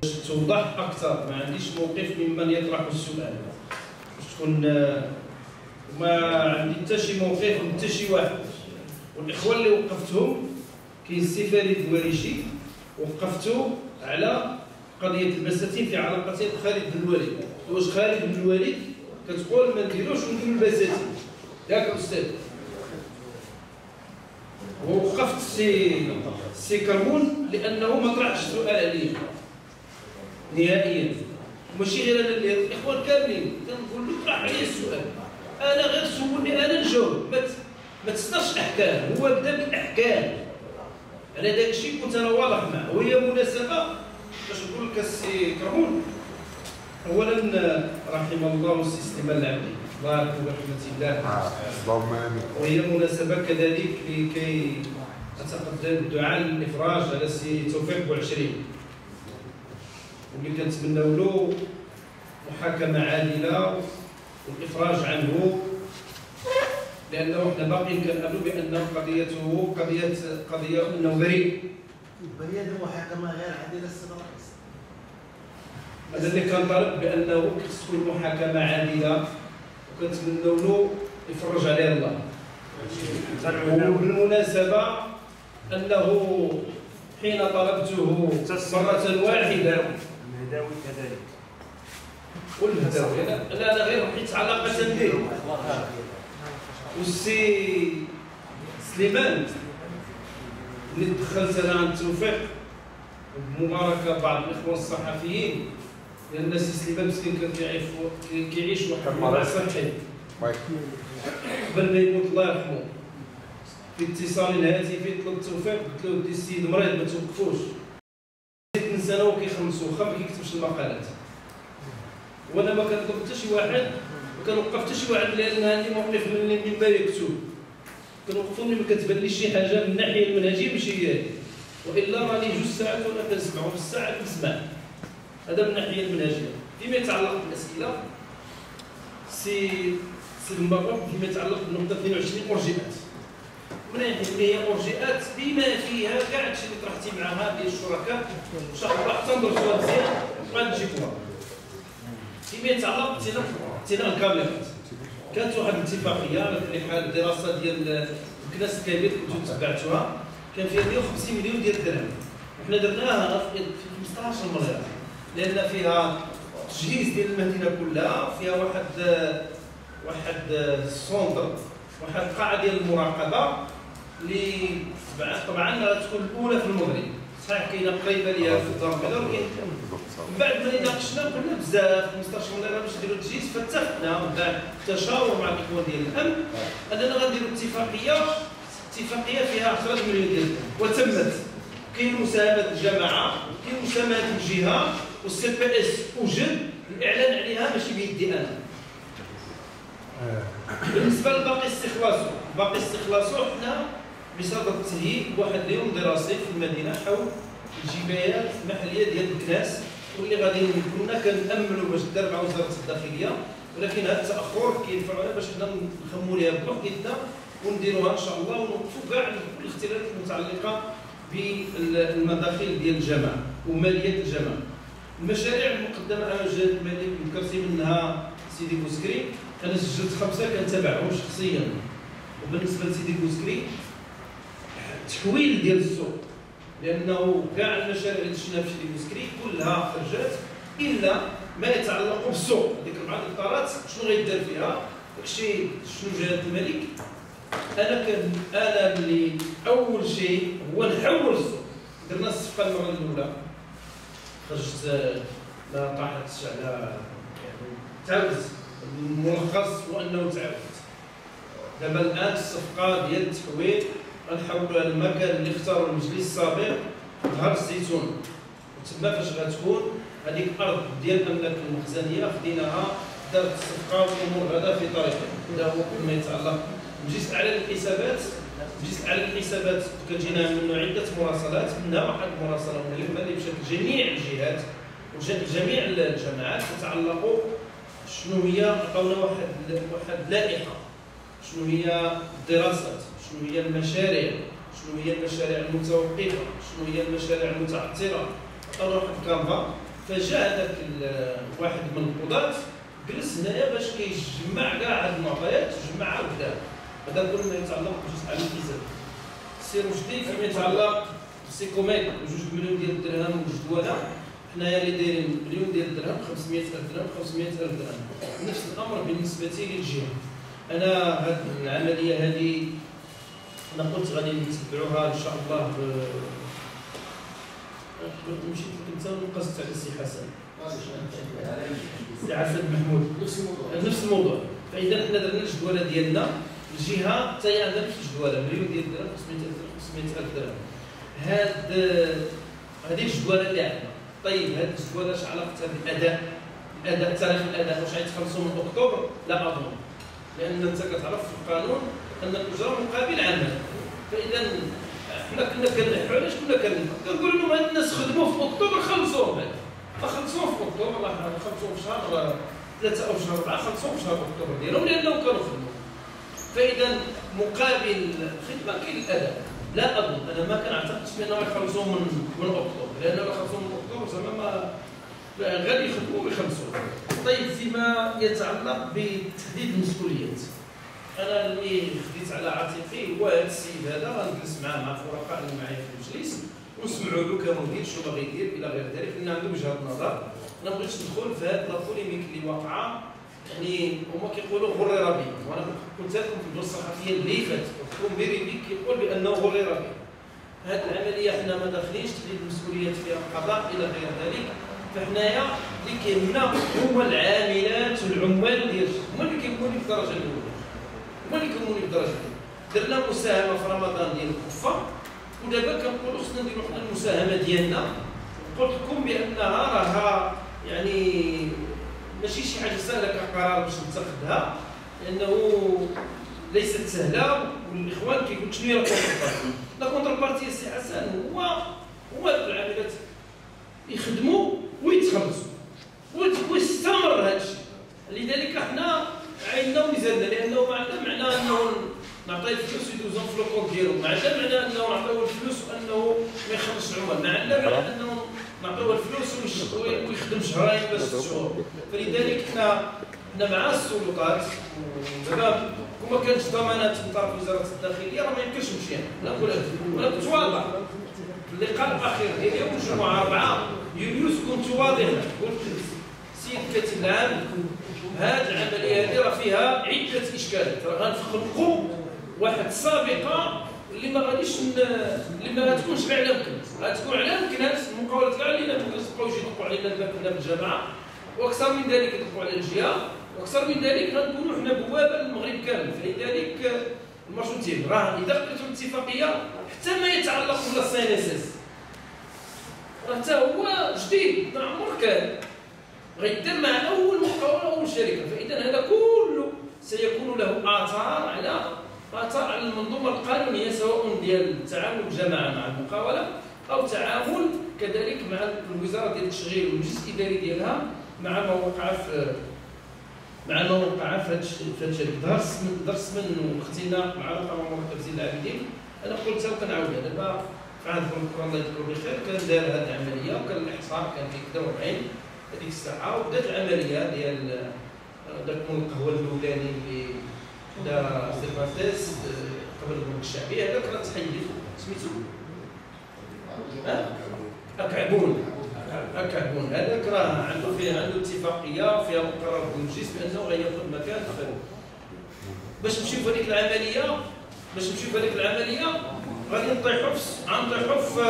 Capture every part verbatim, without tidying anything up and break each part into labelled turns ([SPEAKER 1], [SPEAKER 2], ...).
[SPEAKER 1] توضح اكثر، ما عنديش موقف ممن يطرح السؤال باش تكون ما عندي حتى شي موقف من حتى شي واحد. والاخوان اللي وقفتهم كاين السي فريد الوريشي وقفتو على قضيه البساتين في علاقته بخالد بن الوليد. واش خالد بن الوليد كتقول ما نديروش ونديرو البساتين ياك استاذ؟ ووقفت السي السي كرمون لانه ما طرحش السؤال عليه نهائيا، وماشي غير انا اللي الاخوان كاملين كنقول له طرح عليا السؤال، انا غير سولني انا نجاوب، ما تسناش احكام. هو بدا بالاحكام على داك الشيء كنت انا واضح معه. وهي مناسبه باش نقول لك السي كرمون، اولا رحم الله السي سليمان العبدي الله يرحمه برحمه الله،
[SPEAKER 2] اللهم امين.
[SPEAKER 1] وهي مناسبه كذلك لكي اتقدم الدعاء للافراج على السي توفيق بوعشرين، واللي كنتمناو له محاكمه عادله والافراج عنه، لانه حنا باقيين كنامنوا بان قضيته قضيه قضيه انه بريء.
[SPEAKER 3] بريء المحاكمه غير عادله السيد الرئيس.
[SPEAKER 1] هذا اللي كنطالب بانه خص تكون محاكمه عادله، وكنتمناو له يفرج عليه الله. وبالمناسبه انه حين طلبته مره واحده
[SPEAKER 4] الهداوي كذلك
[SPEAKER 1] والهداوي لا انا غير حيت علاقه به والسي سليمان اللي دخلت انا عند توفيق بمباركه بعض الاخوان الصحفيين، لان السي سليمان مسكين كان كيعيش كيعيش واحد الوضع صحي قبل ما يموت الله يرحمه. في اتصال هاتفي طلبت توفيق قلت له ودي السيد مريض ما توقفوش، ست سنه وكيخلصوا واخا ما كيكتبش المقالات، وانا ما كنطلب حتى شي واحد ما كنوقف حتى شي واحد لان عندي موقف من مما يكتب، كنوقفوا ملي ما كتبانليش شي حاجه من الناحيه المنهجيه ماشي هي، والا راني جوج ساعات وانا كنسمع وفي الساعه كنسمع. هذا من الناحيه المنهجيه. فيما يتعلق بالاسئله سي سي المبرر فيما يتعلق بالنقطه اثنين وعشرين اورجيات، من ناحيه اللي هي اورجيات بما فيها كاع هادشي اللي طرحتي معها ديال الشركاء ان شاء الله حتى ندرسوها مزيان وغادي نجيبوها. فيما يتعلق باقتناء الكاميرات كانت واحد الاتفاقيه على كل حال، الدراسه ديال الكناس الكبير كنتو تبعتوها كان فيها مئة وخمسين مليون ديال الدرهم، وحنا درناها في خمسطاش مليار لان فيها تجهيز ديال المدينه كلها، فيها واحد واحد السونتر واحد القاعه ديال المراقبه اللي طبعا غتكون الاولى في المغرب، صحيح كاينه قريبه ليها في الدار البيضاء، ولكن من بعد ما ناقشنا قلنا بزاف خمسطاش مليار باش نديروا التجهيز، فاتفقنا من بعد التشاور مع الاخوان ديال الامن اننا غنديروا اتفاقيه اتفاقيه فيها عشرة مليون ديال الدرهم وتمت. كاين مساهمه الجماعه، كاين مساهمه الجهه، والسي بي اس وجد الاعلان عليها ماشي بيدي انا. بالنسبه لباقي استخلاصه باقي استخلاصه حنا بصدد التهيئ بواحد اليوم دراسي في المدينه حول الجبايات المحليه ديال الكناس، واللي غادي كنا كناملوا باش دار مع وزاره الداخليه، ولكن هذا التاخر كيدفعونا باش حنا نخموا ليها بوحدنا ونديروها ان شاء الله، ونوقفوا كاع الاختلالات المتعلقه بالمداخل ديال الجامعه وماليه الجامعه. المشاريع المقدمه على جهه الملك ذكرتي منها سيدي بوسكري، انا سجلت خمسه كنتابعهم شخصيا. وبالنسبه لسيدي بوسكري تحويل ديال السوق، لانه كاع المشاريع اللي شفنا في سيدي بوسكري كلها خرجات الا ما يتعلق بالسوق. ديك اربعه القطارات شنو غيدار فيها؟ داكشي شنو جهه الملك. انا كان انا اللي اول شيء هو نحول السوق. درنا الصفقه المره الاولى خرجت ما طاحتش على يعني تعاودت، الملخص هو انه تعاودت. دابا الان الصفقه ديال التحويل غنحولوها للمكان اللي اختاروا المجلس السابق نهار الزيتون، وتما فاش غتكون هذيك الارض ديال الاملاك المخزنيه خديناها دارت الصفقه والامور غدا في طريقها. هذا هو كل ما يتعلق المجلس الاعلى للحسابات. المجلس الاعلى للحسابات كتجينا منه عده مراسلات، منها واحد المراسله مهمه اللي مشات لجميع الجهات وجميع الجماعات تتعلق شنو هي، عطاونا واحد واحد لائحه شنو هي الدراسات، شنو هي المشاريع، شنو هي المشاريع المتوقفه، شنو هي المشاريع المتعثره. عطاونا واحد الكانفا فجا هذاك واحد من القضاة جلس هنايا باش كيجمع كاع هاد المعطيات، جمعها وكذا. هذا كل ما يتعلق بجزء على الحساب. السي رشدي فيما يتعلق بالسيكوميك بجوج مليون ديال الدرهم وجدوله، حنايا اللي دايرين مليون ديال الدرهم، خمسمائة ألف درهم، خمسمائة ألف درهم. نفس الامر بالنسبه للجهه. انا هذه العمليه هذه انا قلت غادي نتبعوها ان شاء الله. مشيت لك انت ونقصت على السي حسن. السي حسن محمود نفس الموضوع نفس الموضوع. فاذا حنا درنا الجدوله ديالنا، الجهه حتى هي عندها نفس الجدوله، مليون ديال الدرهم، خمسمائة ألف درهم. هاد هذه الجدوله اللي عندنا. طيب هذه الجدوله اش علاقتها بالاداء؟ الاداء تاريخ الاداء واش غيتخلصوا من اكتوبر؟ لا اظن، لان انت كتعرف في القانون ان الاجره مقابل عمل. فاذا حنا كنا كنلحوا علاش كنا كنقولوا لهم هاد الناس خدموا في اكتوبر خلصوهم، ما خلصوهم في اكتوبر، الله خلصوهم في شهر ثلاثه او شهر اربعه، خلصوهم في شهر اكتوبر ديالهم لانهم كانوا خدموا. فاذا مقابل الخدمه كاين الاداء. لا اظن، انا ما كنعتقدش بانهم يخلصوهم من من اكتوبر، لان لو خلصوهم من اكتوبر زعما ما غادي يخدموا ويخلصوا. طيب فيما يتعلق بتحديد المسؤوليات، انا اللي خديت على عاتقي هو هذا السيد هذا، غنجلس معاه مع الفرقاء اللي معايا في المجلس ونسمعوا له كمدير شنو باغي يدير الى غير ذلك، لان عنده وجهه نظر. انا ما بغيتش ندخل في هذه البوليميك اللي واقعه، يعني هما كيقولوا غرر بي، وانا قلت لكم في الدروس الصحفيه اللي فاتت قلت بيري بي كيقول بانه غرر بي. هذه العمليه حنا ما داخلينش تحديد المسؤوليات فيها القضاء الى غير ذلك. فحنايا اللي كيهمنا هما العاملات والعمال ديال هما اللي كيهموني بالدرجه الاولى، هما اللي كيهموني بالدرجه الاولى. درنا مساهمه في رمضان ديال الكفه، ودابا كنقولوا خصنا نديروا حنا المساهمه ديالنا. قلت لكم بانها راها يعني ماشي شي حاجه سهله كقرار باش نتخذها، لانه ليست سهله، والاخوان كيقول شنو هي لا كونتر لا كونتر بارتي السي حسن هو هو العاملات يخدموا ويتخلصوا ويستمر هذا الشيء. لذلك حنا عيننا وميزاننا، لانه ما عندنا معنى انه نعطيه الفلوس يدوزهم في الكونت ديالو، ما عندنا معنى انه نعطيوه الفلوس وانه ما يخرجش العمال، ما عندنا معنى انه نعطيوه الفلوس ويخدم شهرين ولا ست شهور. فلذلك حنا حنا مع السلطات، ودابا كما كانت ضمانات من طرف وزاره الداخليه راه ما يمكنش نمشي انا نقول لك، وانا كنت واضح في اللقاء الاخير ديالي يوم الجمعه أربعة يوليوز كنت واضح، قلت السيد الكاتب العام هذه العمليه هذه راه فيها عده اشكالات، راه غنخلقوا واحد السابقه اللي ما غاديش اللي ما غاتكونش غير على مكناس، غتكون على مكناس المقاولات كاع اللي يبقاو يدقوا علينا كنا في الجامعه، واكثر من ذلك يدقوا على الجهه، واكثر من ذلك غنكونوا حنا بوابه للمغرب كامل. فلذلك المرشوتين راه اذا قلتوا الاتفاقيه حتى ما يتعلق بالسي ان اس اس راه حتى هو جديد ما عمر كان غيدير مع اول مقاوله اول شركه. فاذا هذا كله سيكون له اثار على اثار على المنظومه القانونيه، سواء ديال التعامل الجماعه مع المقاوله او تعامل كذلك مع الوزاره ديال التشغيل والمجلس الاداري ديالها مع ما وقع في مع ما وقع في هذا الشركه. درس من درس من اختلاق مع رقم مركب زين العابدين. انا قلتها وكنعاودها دابا في عهد الدكتور الله يذكره بخير كان دار هذه العمليه، وكان الاحصاء كان في كذا وأربعين هذيك الساعه، وبدات العمليه ديال داك من القهوه الاولاني اللي دا سيرفاسيس قبل البنك الشعبي، هذاك راه تحيد سميتو اكعبون اكعبون هذاك راه عنده فيه عنده اتفاقيه فيها مقرر بالمجلس بانه غياخذ مكان في باش نمشيو في هذيك العمليه باش نمشيو في هذيك العمليه غادي نطيحوا في غنطيحوا في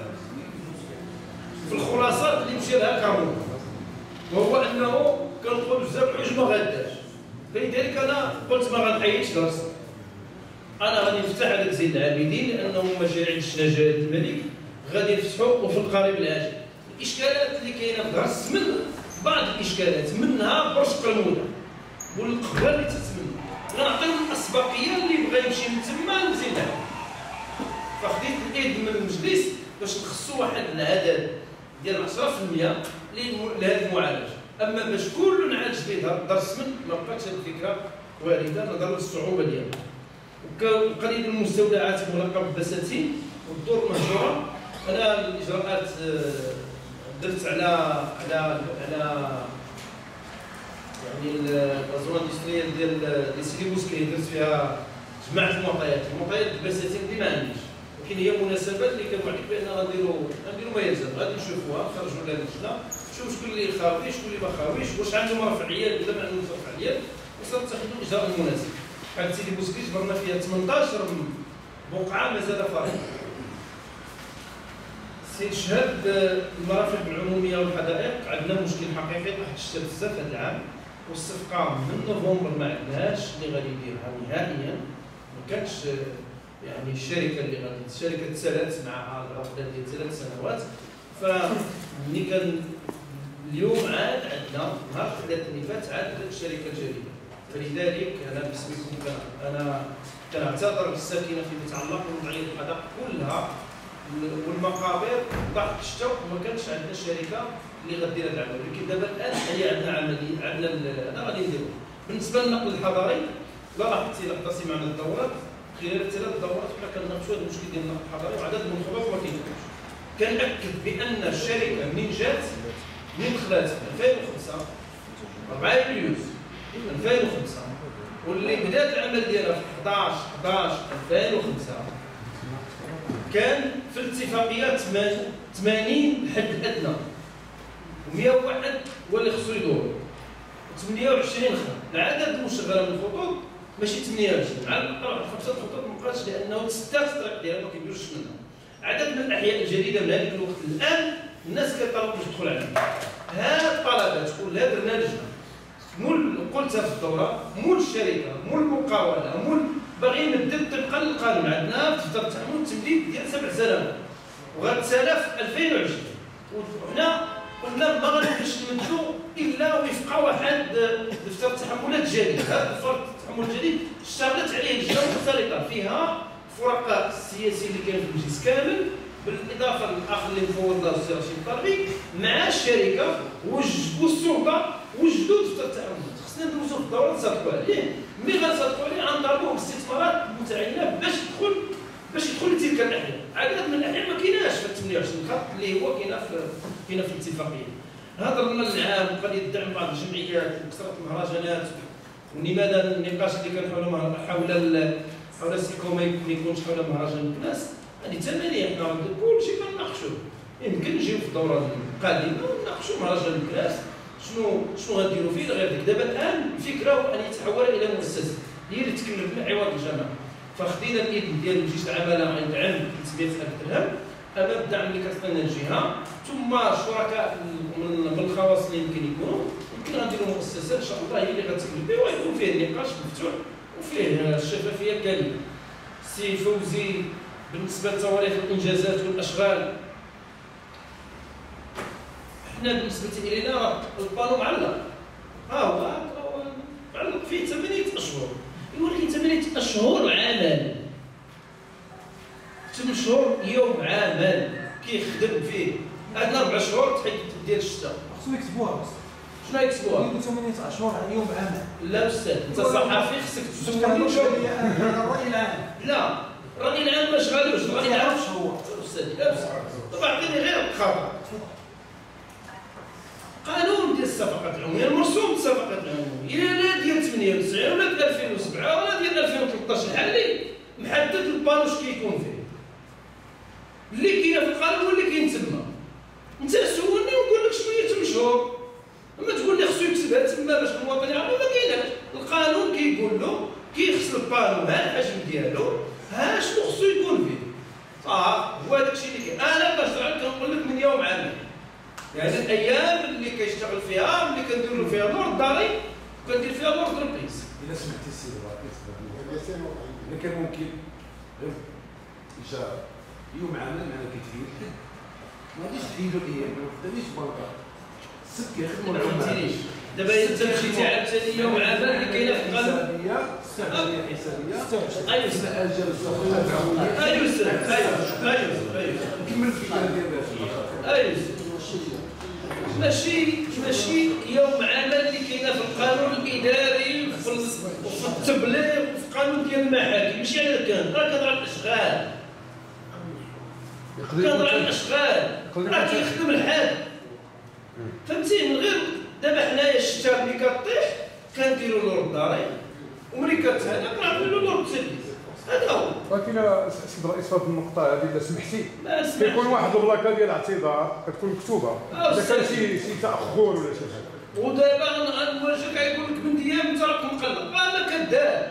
[SPEAKER 1] في الخلاصات اللي مشى لها كارون، وهو انه كنقول بزاف الحوايج ما غاداش. فلذلك انا قلت ما غنحيدش درس، انا غادي نفتح هذاك زين العابدين لانه مشاريع الشنا جلاله الملك غادي نفتحوا وفي القريب العاجل. الاشكالات اللي كاينه في درس من بعض الاشكالات منها برج قلمونه والقهوه اللي تتمنى غنعطيو الاسبقيه اللي بغى يمشي من تما لزين العابدين. فخديت الايد من المجلس باش نخصوا واحد العدد ديال عشرة في المية لهذه المعالجه، اما باش كل نعالج به درس من ما بقاتش هذه الفكره وارده نظرا للصعوبه ديالها. وقليل المستودعات مغلقه بالبساتين والدور مهجوره. انا الاجراءات درت على على على يعني الزون اندستريال ديال ديال سيدي بوسكي، درت فيها جمعت المعطيات، المعطيات البساتين اللي ما عنديش، ولكن هي مناسبات اللي كنوعدك بان غنديروا غنديروا ما يلزم، غادي نشوفوها نخرجوا لها اللجنه، نشوف شكون اللي خاوي شكون اللي ما خاويش، واش عندهم رفعيات ولا ما عندهمش رفعيات، وسنتخذوا الاجراء المناسب. بحال سيدي بوسكي جبرنا فيها ثمنطاش بقعه مازال فارغه. سي شهاب المرافق العموميه والحدائق عندنا مشكل حقيقي واحد الشتا بزاف هذا العام، والصفقه من نوفمبر ما عندناش اللي غادي يديرها نهائيا، ما كانتش يعني الشركه اللي غادي الشركه تسالات معها العقده ديال ثلاث سنوات. فملي كان اليوم عاد عندنا نهار الثلاث اللي فات عاد الشركه الجديده، فلذلك انا باسمكم انا كنعتذر بالساكنه فيما يتعلق بوضعيه الحدائق كلها والمقابر ضغط الشتاء، وما كانش عندنا الشركه اللي غدير هذا العمل، ولكن دابا الان هي عندنا عمليه عندنا انا غادي نديرو. بالنسبه للنقل الحضاري لا لاحظتي لاحظتي معنا الدورات خلال الثلاث دورات حنا كنناقشوا هذا المشكل ديال النقل الحضاري وعدد المنخرطات ما كاينش. كنأكد بان الشركه منين جات من خلات ألفين وخمسة أربعة يوليوز ألفين وخمسة واللي بدات العمل ديالها في حداش حداش ألفين وخمسة كان في الاتفاقيات ثمانين حد ادنى ومئة وواحد هو اللي خصو يدور ثمانية وعشرين خط. العدد المشغله من الخطوط ماشي ثمانية وعشرين، على الاقل خمسه الخطوط ما بقاش لانه ستات الطريق ديالها ما كيديروش منها. عدد من الاحياء الجديده من هذاك الوقت الان الناس كيطلبوا باش تدخل عليها. هاد الطلبات كلها درنا لجنه مول قلتها في الدوره مول الشركه مول المقاوله مول باغيين نبدا طبقا للقانون. عندنا في دفتر التعامل التمديد ديال سبع سنوات وغتسالى في ألفين وعشرين، وحنا قلنا ما غاديش نمدوا الا وفق واحد دفتر التحملات جديد. هذا دفتر التحمل الجديد اشتغلت عليه لجنه مختلطه فيها فرقاء السياسي اللي كان في المجلس كامل بالاضافه للاخ اللي مفوض له السي رشيد الطلبي مع الشركه والسلطه وجدوا دفتر التعاملات. خصنا ندوزو في الدوره نصادقوا عليه، ملي غنصادقوا عليه غنطالبوا باستثمارات متعينه باش تدخل باش يدخل لتلك الاحياء. عدد من الاحياء ما كايناش في ثمانية وعشرين خط اللي هو كاينه في كاينه في الاتفاقيه. هضرنا العام قضيه دعم بعض الجمعيات وكثره المهرجانات ولماذا النقاش اللي كان حول حول حول السيكو ما يكونش حول مهرجان الناس. هذه ثمانيه حنا كلشي كنناقشوه، يمكن نجيو في الدوره القادمه ونناقشوا مهرجان الكلاس شنو شنو غنديروا فيه غير ذلك. دابا الان الفكره هو ان يتحول الى مؤسسه هي اللي تكلف لنا عوض الجماعه. فخدينا الاذن ديال مجلس العماله عن دعم ثمانمئة ألف درهم امام الدعم اللي كتعطينا الجهه، ثم شركاء من الخواص اللي يمكن يكونوا يمكن غنديروا مؤسسه ان شاء الله هي اللي غتكلف به ويكون فيه النقاش مفتوح وفيه الشفافيه كامله. سي فوزي بالنسبه لتواريخ الانجازات والاشغال، حنا بالنسبه الينا راه البالو معلق، ها هو معلق فيه ثمانيه اشهر، ولكن ثمانيه اشهر عمل، ثمان شهور يوم عمل كيخدم فيه. عندنا اربع شهور تحيد ديال الشتاء
[SPEAKER 2] خصو يكتبوها.
[SPEAKER 1] شنو يكتبوها؟
[SPEAKER 2] يقولوا ثمانية اشهر عن يوم عمل.
[SPEAKER 1] لا استاذ انت صحفي خصك تسولني
[SPEAKER 2] الراي العام.
[SPEAKER 1] لا الراي العام ما شغالوش، الراي العام
[SPEAKER 2] ما هو
[SPEAKER 1] استاذ لا طبعا عطيني غير الخبر. قانون ديال الصفقات العموميه المرسوم الصفقات العموميه لا ديال ثمانية وتسعين ولا ديال ألفين وسبعة ولا ديال ألفين وثلاثطاش الحالي محدد البانوش كيكون فيه. اللي كاينه في القانون هو اللي كاين تما. انت سولني ونقول لك شنو هي ثمان شهور، اما تقول لي خصو يكتبها تما باش المواطن يعرف ما كايناش. القانون كيقول له كيخص البانو ها الحجم ديالو ها شنو خصو يكون فيه. اه هو هذاك الشيء اللي كاين. انا كنشتغل كنقول لك من يوم عمل، يعني الايام اللي كيشتغل فيها اللي كندير له فيها دور داري وكندير فيها دور تربيز.
[SPEAKER 4] الا سمحتي السيد الرئيس الا كان ممكن غير اجراء يوم عمل مع كتفير ما غاديش تحيدوا الايام ما خدامينش بركه السبت كيخدموا العمال.
[SPEAKER 1] دابا انت مشيتي عاوتاني يوم عمل اللي كاينه في القانون
[SPEAKER 4] الحسابيه حسابيه
[SPEAKER 1] ايوا
[SPEAKER 4] اسمها اجل الصفقات العموميه.
[SPEAKER 1] ايوا استاذ ايوا ايوا ايوا
[SPEAKER 4] نكمل الفكره ديالها.
[SPEAKER 1] ايوا ماشي ماشي يوم عمل اللي كاينه في القانون الاداري وفي التبليغ وفي القانون ديال المحاكم. ماشي على كان راه كنهضر على الاشغال كنهضر على الاشغال راه كيخدم الحال فهمتي؟ من غير دابا حنايا الشتا ملي كطيح كنديروا له الدارين وملي كتهدى كنعطيو له التلبيس هذا هو.
[SPEAKER 5] ولكن سيد الرئيس في هذه النقطة هذه إذا سمحتي
[SPEAKER 1] ما سمحتش.
[SPEAKER 5] كيكون واحد البلاكة ديال الاعتذار كتكون مكتوبة إذا كان شي شي تأخر ولا شي حاجة.
[SPEAKER 1] ودابا غنواجهك غيقول لك بنت ايام انت راك مقلق، راه ما كذاب.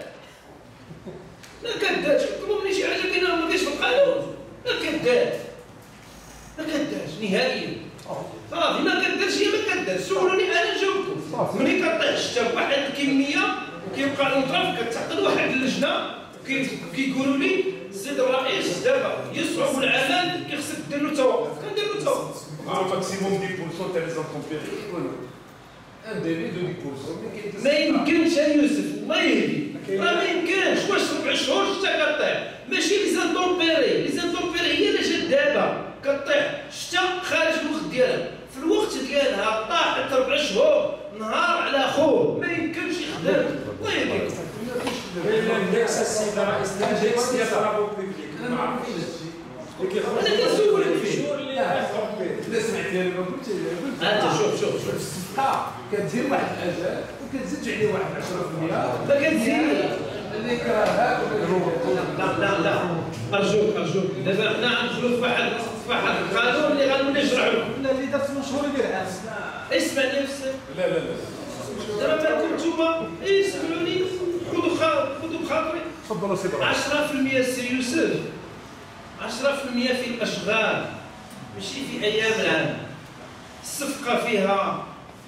[SPEAKER 1] ما كذابش، يطلب مني شي حاجة كاينة ما كاينش في القانون. ما كذاب. ما كذابش نهائيا. صافي ما كديرش هي ما كدير، سولوني انا نجاوبكم. ملي كطيح الشتا بواحد الكميه وكيبقى الاطراف كتعقد واحد اللجنه كيقولوا لي السيد الرئيس دابا يصعب العمل كيخصك دير له توقف، كندير له توقف.
[SPEAKER 4] Un maximum dix pour cent تاع لي زونتروبريز يكون ان ديلي دو dix pour cent.
[SPEAKER 1] ما يمكنش يا يوسف الله يهدي، راه ما يمكنش. واش ربع شهور الشتا كطيح ماشي لي زانتومبيري، لي زانتومبيري هي اللي جات دابا كطيح الشتا خارج الوقت ديالها، في الوقت ديالها طاحت ربع شهور نهار على خوه، ما يمكنش يخدم. الله يهديكم.
[SPEAKER 6] الاندكس السيد الرئيس الاندكس ديال الطلب بوبليك ما عرفتش
[SPEAKER 1] انا كنسولك فيه.
[SPEAKER 6] الشهور اللي
[SPEAKER 4] لا سمعتي انا ما قلتش
[SPEAKER 1] انت شوف شوف شوف
[SPEAKER 4] الصفقه كدير واحد الاجال وكتزيد عليه واحد عشرة بالمئة
[SPEAKER 1] ما كتزيد.
[SPEAKER 4] اللي كراهات
[SPEAKER 1] لا لا لا ارجوك ارجوك دابا حنا غندخلوا في واحد في واحد القانون اللي غنولي نشرح لكم.
[SPEAKER 2] ولا اللي درت من شهور يدير عام.
[SPEAKER 1] اسمع نفسك
[SPEAKER 4] لا لا لا
[SPEAKER 1] دابا مالكم نتوما اسمعوني خذوا خذوا بخاطري.
[SPEAKER 5] تفضل سيد الرئيس.
[SPEAKER 1] عشرة في المئة سي يوسف، عشرة في المئة في الاشغال ماشي في ايام العام. الصفقه فيها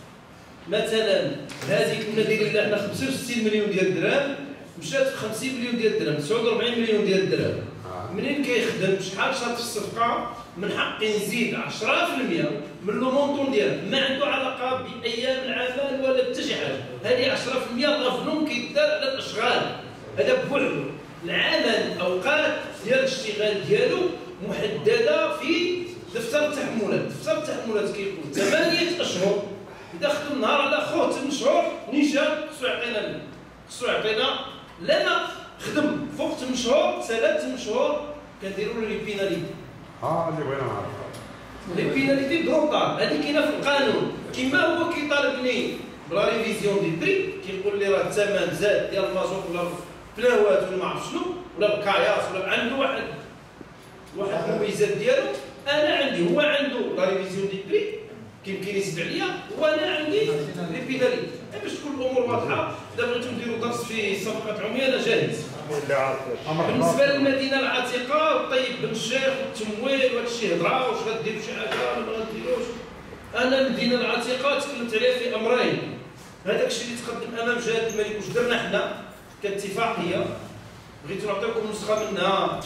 [SPEAKER 1] مثلا هذيك كنا دايرين لها حنا خمسة وستين مليون ديال الدرهم مشات في خمسين مليون ديال الدرهم، تسعة وأربعين مليون ديال الدرهم. منين كيخدم شحال شاط في الصفقه من حقي نزيد عشرة في المئة من لو مونطون ديالها، ما عنده علاقه بايام العمل ولا حتى شي حاجه. هذه عشرة في المئة الافنون كيدار على الاشغال، هذا بوحدو. العمل اوقات ديال الاشتغال ديالو محدده في دفتر التحملات، دفتر التحملات كيقول ثمانيه اشهر. اذا خدم نهار على خوه ثمان شهور نيشان خصو يعطينا خصو يعطينا لنا خدم فوق ثمان شهور ثلاث ثمان شهور كنديروا له لي بيناليتي.
[SPEAKER 5] اه اللي بغينا نعرف.
[SPEAKER 1] لي بيناليتي بروطال هذه كاينه في القانون. كما هو كيطالبني بلا ريفيزيون دي بري كيقول لي راه الثمن زاد ديال المازوت ولا البلاوات ولا ما عرف شنو ولا الكاياس ولا عنده واحد واحد المميزات ديالو. انا عندي هو عنده لا ريفيزيون دي بري كيمكن يسد عليا وانا عندي لي بيناليتي. باش تكون الامور واضحه دابا بغيتو نديروا درس في صفقه عميه انا جاهز. بالنسبه للمدينه العتيقه والطيب بن الشيخ والتمويل وهذا الشيء هضره واش غديروا شي حاجه ولا ما غديروش. انا المدينه العتيقه تكلمت عليها في امرين. هذاك الشيء اللي تقدم امام جلاله الملك واش درنا حنا كاتفاقيه بغيتو نعطيكم نسخه منها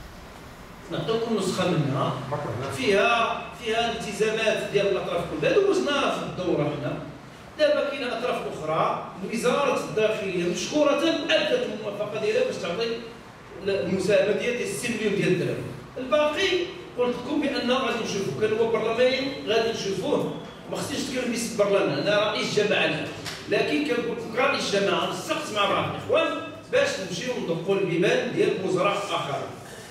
[SPEAKER 1] نعطيكم نسخه منها فيها فيها الالتزامات ديال الاطراف كلها دوزناها في الدوره حنا. دابا كاينه اطراف اخرى وزاره الداخليه مشكوره ادت الموافقه ديالها باش تعطي المساهمه ديال ستين مليون ديال الدرهم. الباقي قلت لكم بان غادي نشوفوا كان هو برلماني غادي نشوفوه. ما خصنيش نتكلم باسم البرلمان انا رئيس جماعه الان، لكن كنقول لكم كرئيس جماعه نسقت مع بعض الاخوان باش نمشيو ندقوا البيبان ديال وزراء اخرين.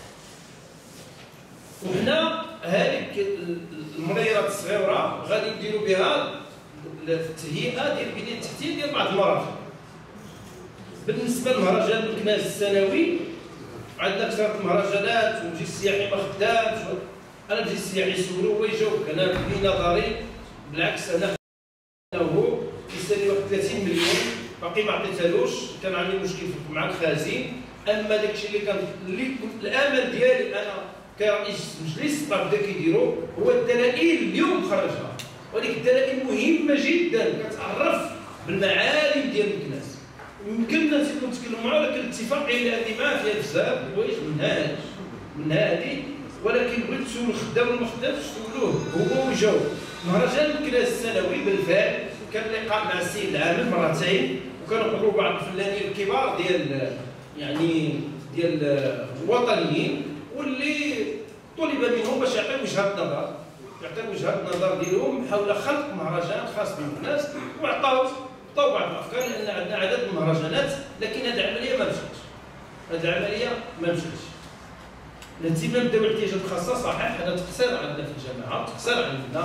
[SPEAKER 1] وحنا هذيك المنيرات الصغيره غادي نديروا بها التهيئه ديال البنيه التحتيه ديال بعض المراجع. بالنسبه للمهرجان الكناز السنوي عندنا كثره المهرجانات والمجلس السياحي ما خدامش. انا المجلس السياحي سولو هو يجاوبك. انا في نظري بالعكس انا هو كيسالي واحد ثلاثين مليون باقي ما عطيتهالوش. كان عندي مشكل مع الخازين. اما داكشي اللي كان اللي الامل ديالي انا كرئيس مجلس الطاقه بدا كيديروا هو الدلائل اليوم خرجها، ولكن الدلائل مهمه جدا كتعرف بالمعالم ديال الكناس. يمكننا نزيدو نتكلموا معاه ولكن الاتفاقيه اللي عندي معاه فيها بزاف الحوايج من هذه من هذه ولكن بغيت تسول الخدام ولا ما خدامش تسولوه هو ويجاوب. مهرجان الكناس السنوي بالفعل كان لقاء مع السيد العامل مرتين وكانوا حضروا بعض الفنانين الكبار ديال يعني ديال الوطنيين واللي طلب منهم باش يعطيو وجهه نظر يعطيو وجهه النظر ديالهم حول خلق مهرجان خاص بالناس وعطاو عطاو بعض الافكار لان عندنا عدد من المهرجانات لكن هذه العمليه ما مشاتش. هذه العمليه ما مشاتش. الاهتمام ذوي الاحتياجات الخاصه صحيح هذا تقصير عندنا في الجامعه تقصير عندنا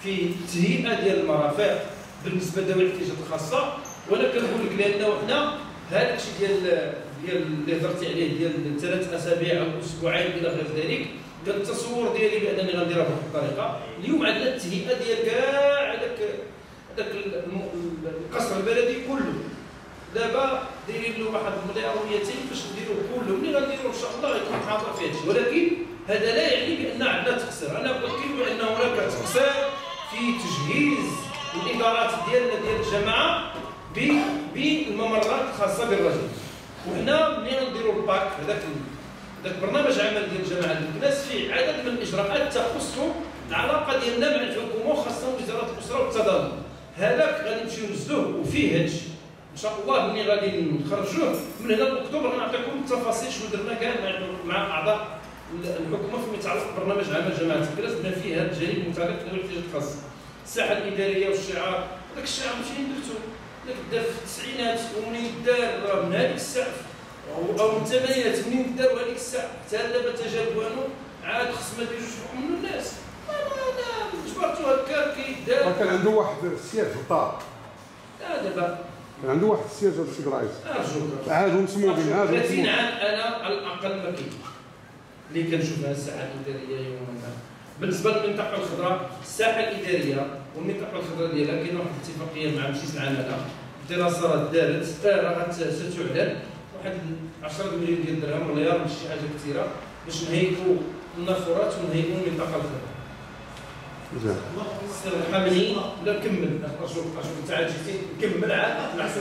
[SPEAKER 1] في التهيئه ديال المرافق بالنسبه لذوي الاحتياجات الخاصه. وانا كنقول لك لانه حنا هذا الشيء ديال ديال اللي هضرتي عليه ديال ثلاث اسابيع او اسبوعين الى غير ذلك، كان التصور ديالي بانني غنديرها بهذه الطريقه. اليوم عندنا التهيئه ديال كاع هذاك هذاك القصر البلدي كله، دابا دايرين له واحد الملياريتين باش نديروه كله. ملي غنديروه ان شاء الله غيكون حاضر في هذا الشيء، ولكن هذا لا يعني بان عندنا تقصير. انا اؤكد بان هناك تقصير في تجهيز الادارات ديالنا ديال الجماعه بالممرات الخاصه بالرجل. وحنا ملي غنديروا الباك هذاك هذاك برنامج عمل ديال الجماعه الناس فيه عدد من الاجراءات تخص العلاقه ديالنا مع الحكومه وخاصه وزاره الاسره والتضامن. هذاك غادي نمشيو نزلوه وفيه هذا الشيء ان شاء الله. ملي غادي نخرجوه من هنا لاكتوبر غنعطيكم التفاصيل شنو درنا كاع مع اعضاء الحكومه فيما يتعلق ببرنامج عمل جماعه الكلاس بما فيه هذا الجانب المتعلق بالاحتياجات الخاصه. الساحه الاداريه والشعار، هذاك الشعار ماشي درتو داك دار في التسعينات، ومنين دار من هذيك السقف او من الثمانينات منين داروا هذيك الساعه حتى دابا تجاوبانو عاد خص ما ديروش فوق منه الناس. انا جبرتو هكا كيدار.
[SPEAKER 5] كان عنده واحد السياج في الدار.
[SPEAKER 1] لا دابا
[SPEAKER 5] كان عنده واحد السياج هذا السيد الرئيس.
[SPEAKER 1] ارجوك
[SPEAKER 5] عاد مسمومين عاد
[SPEAKER 1] ثلاثين عام انا على الاقل ما كاين اللي كنشوفها الساحه الاداريه يوما. بالنسبه للمنطقه الخضراء، الساحه الاداريه والمنطقه الخضراء ديالها كاين واحد الاتفاقيه مع مجلس العماله، الدراسه راه دارت راه ستعلن واحد عشرة مليون ديال الدرهم مليار ماشي شي حاجه كثيره باش نهيئوا النافورات ونهيئوا المنطقه الخضراء.
[SPEAKER 5] مزيان.
[SPEAKER 1] السي الحامني لا كمل ارجوك ارجوك انت عاد جيتي كمل عاد نحسب.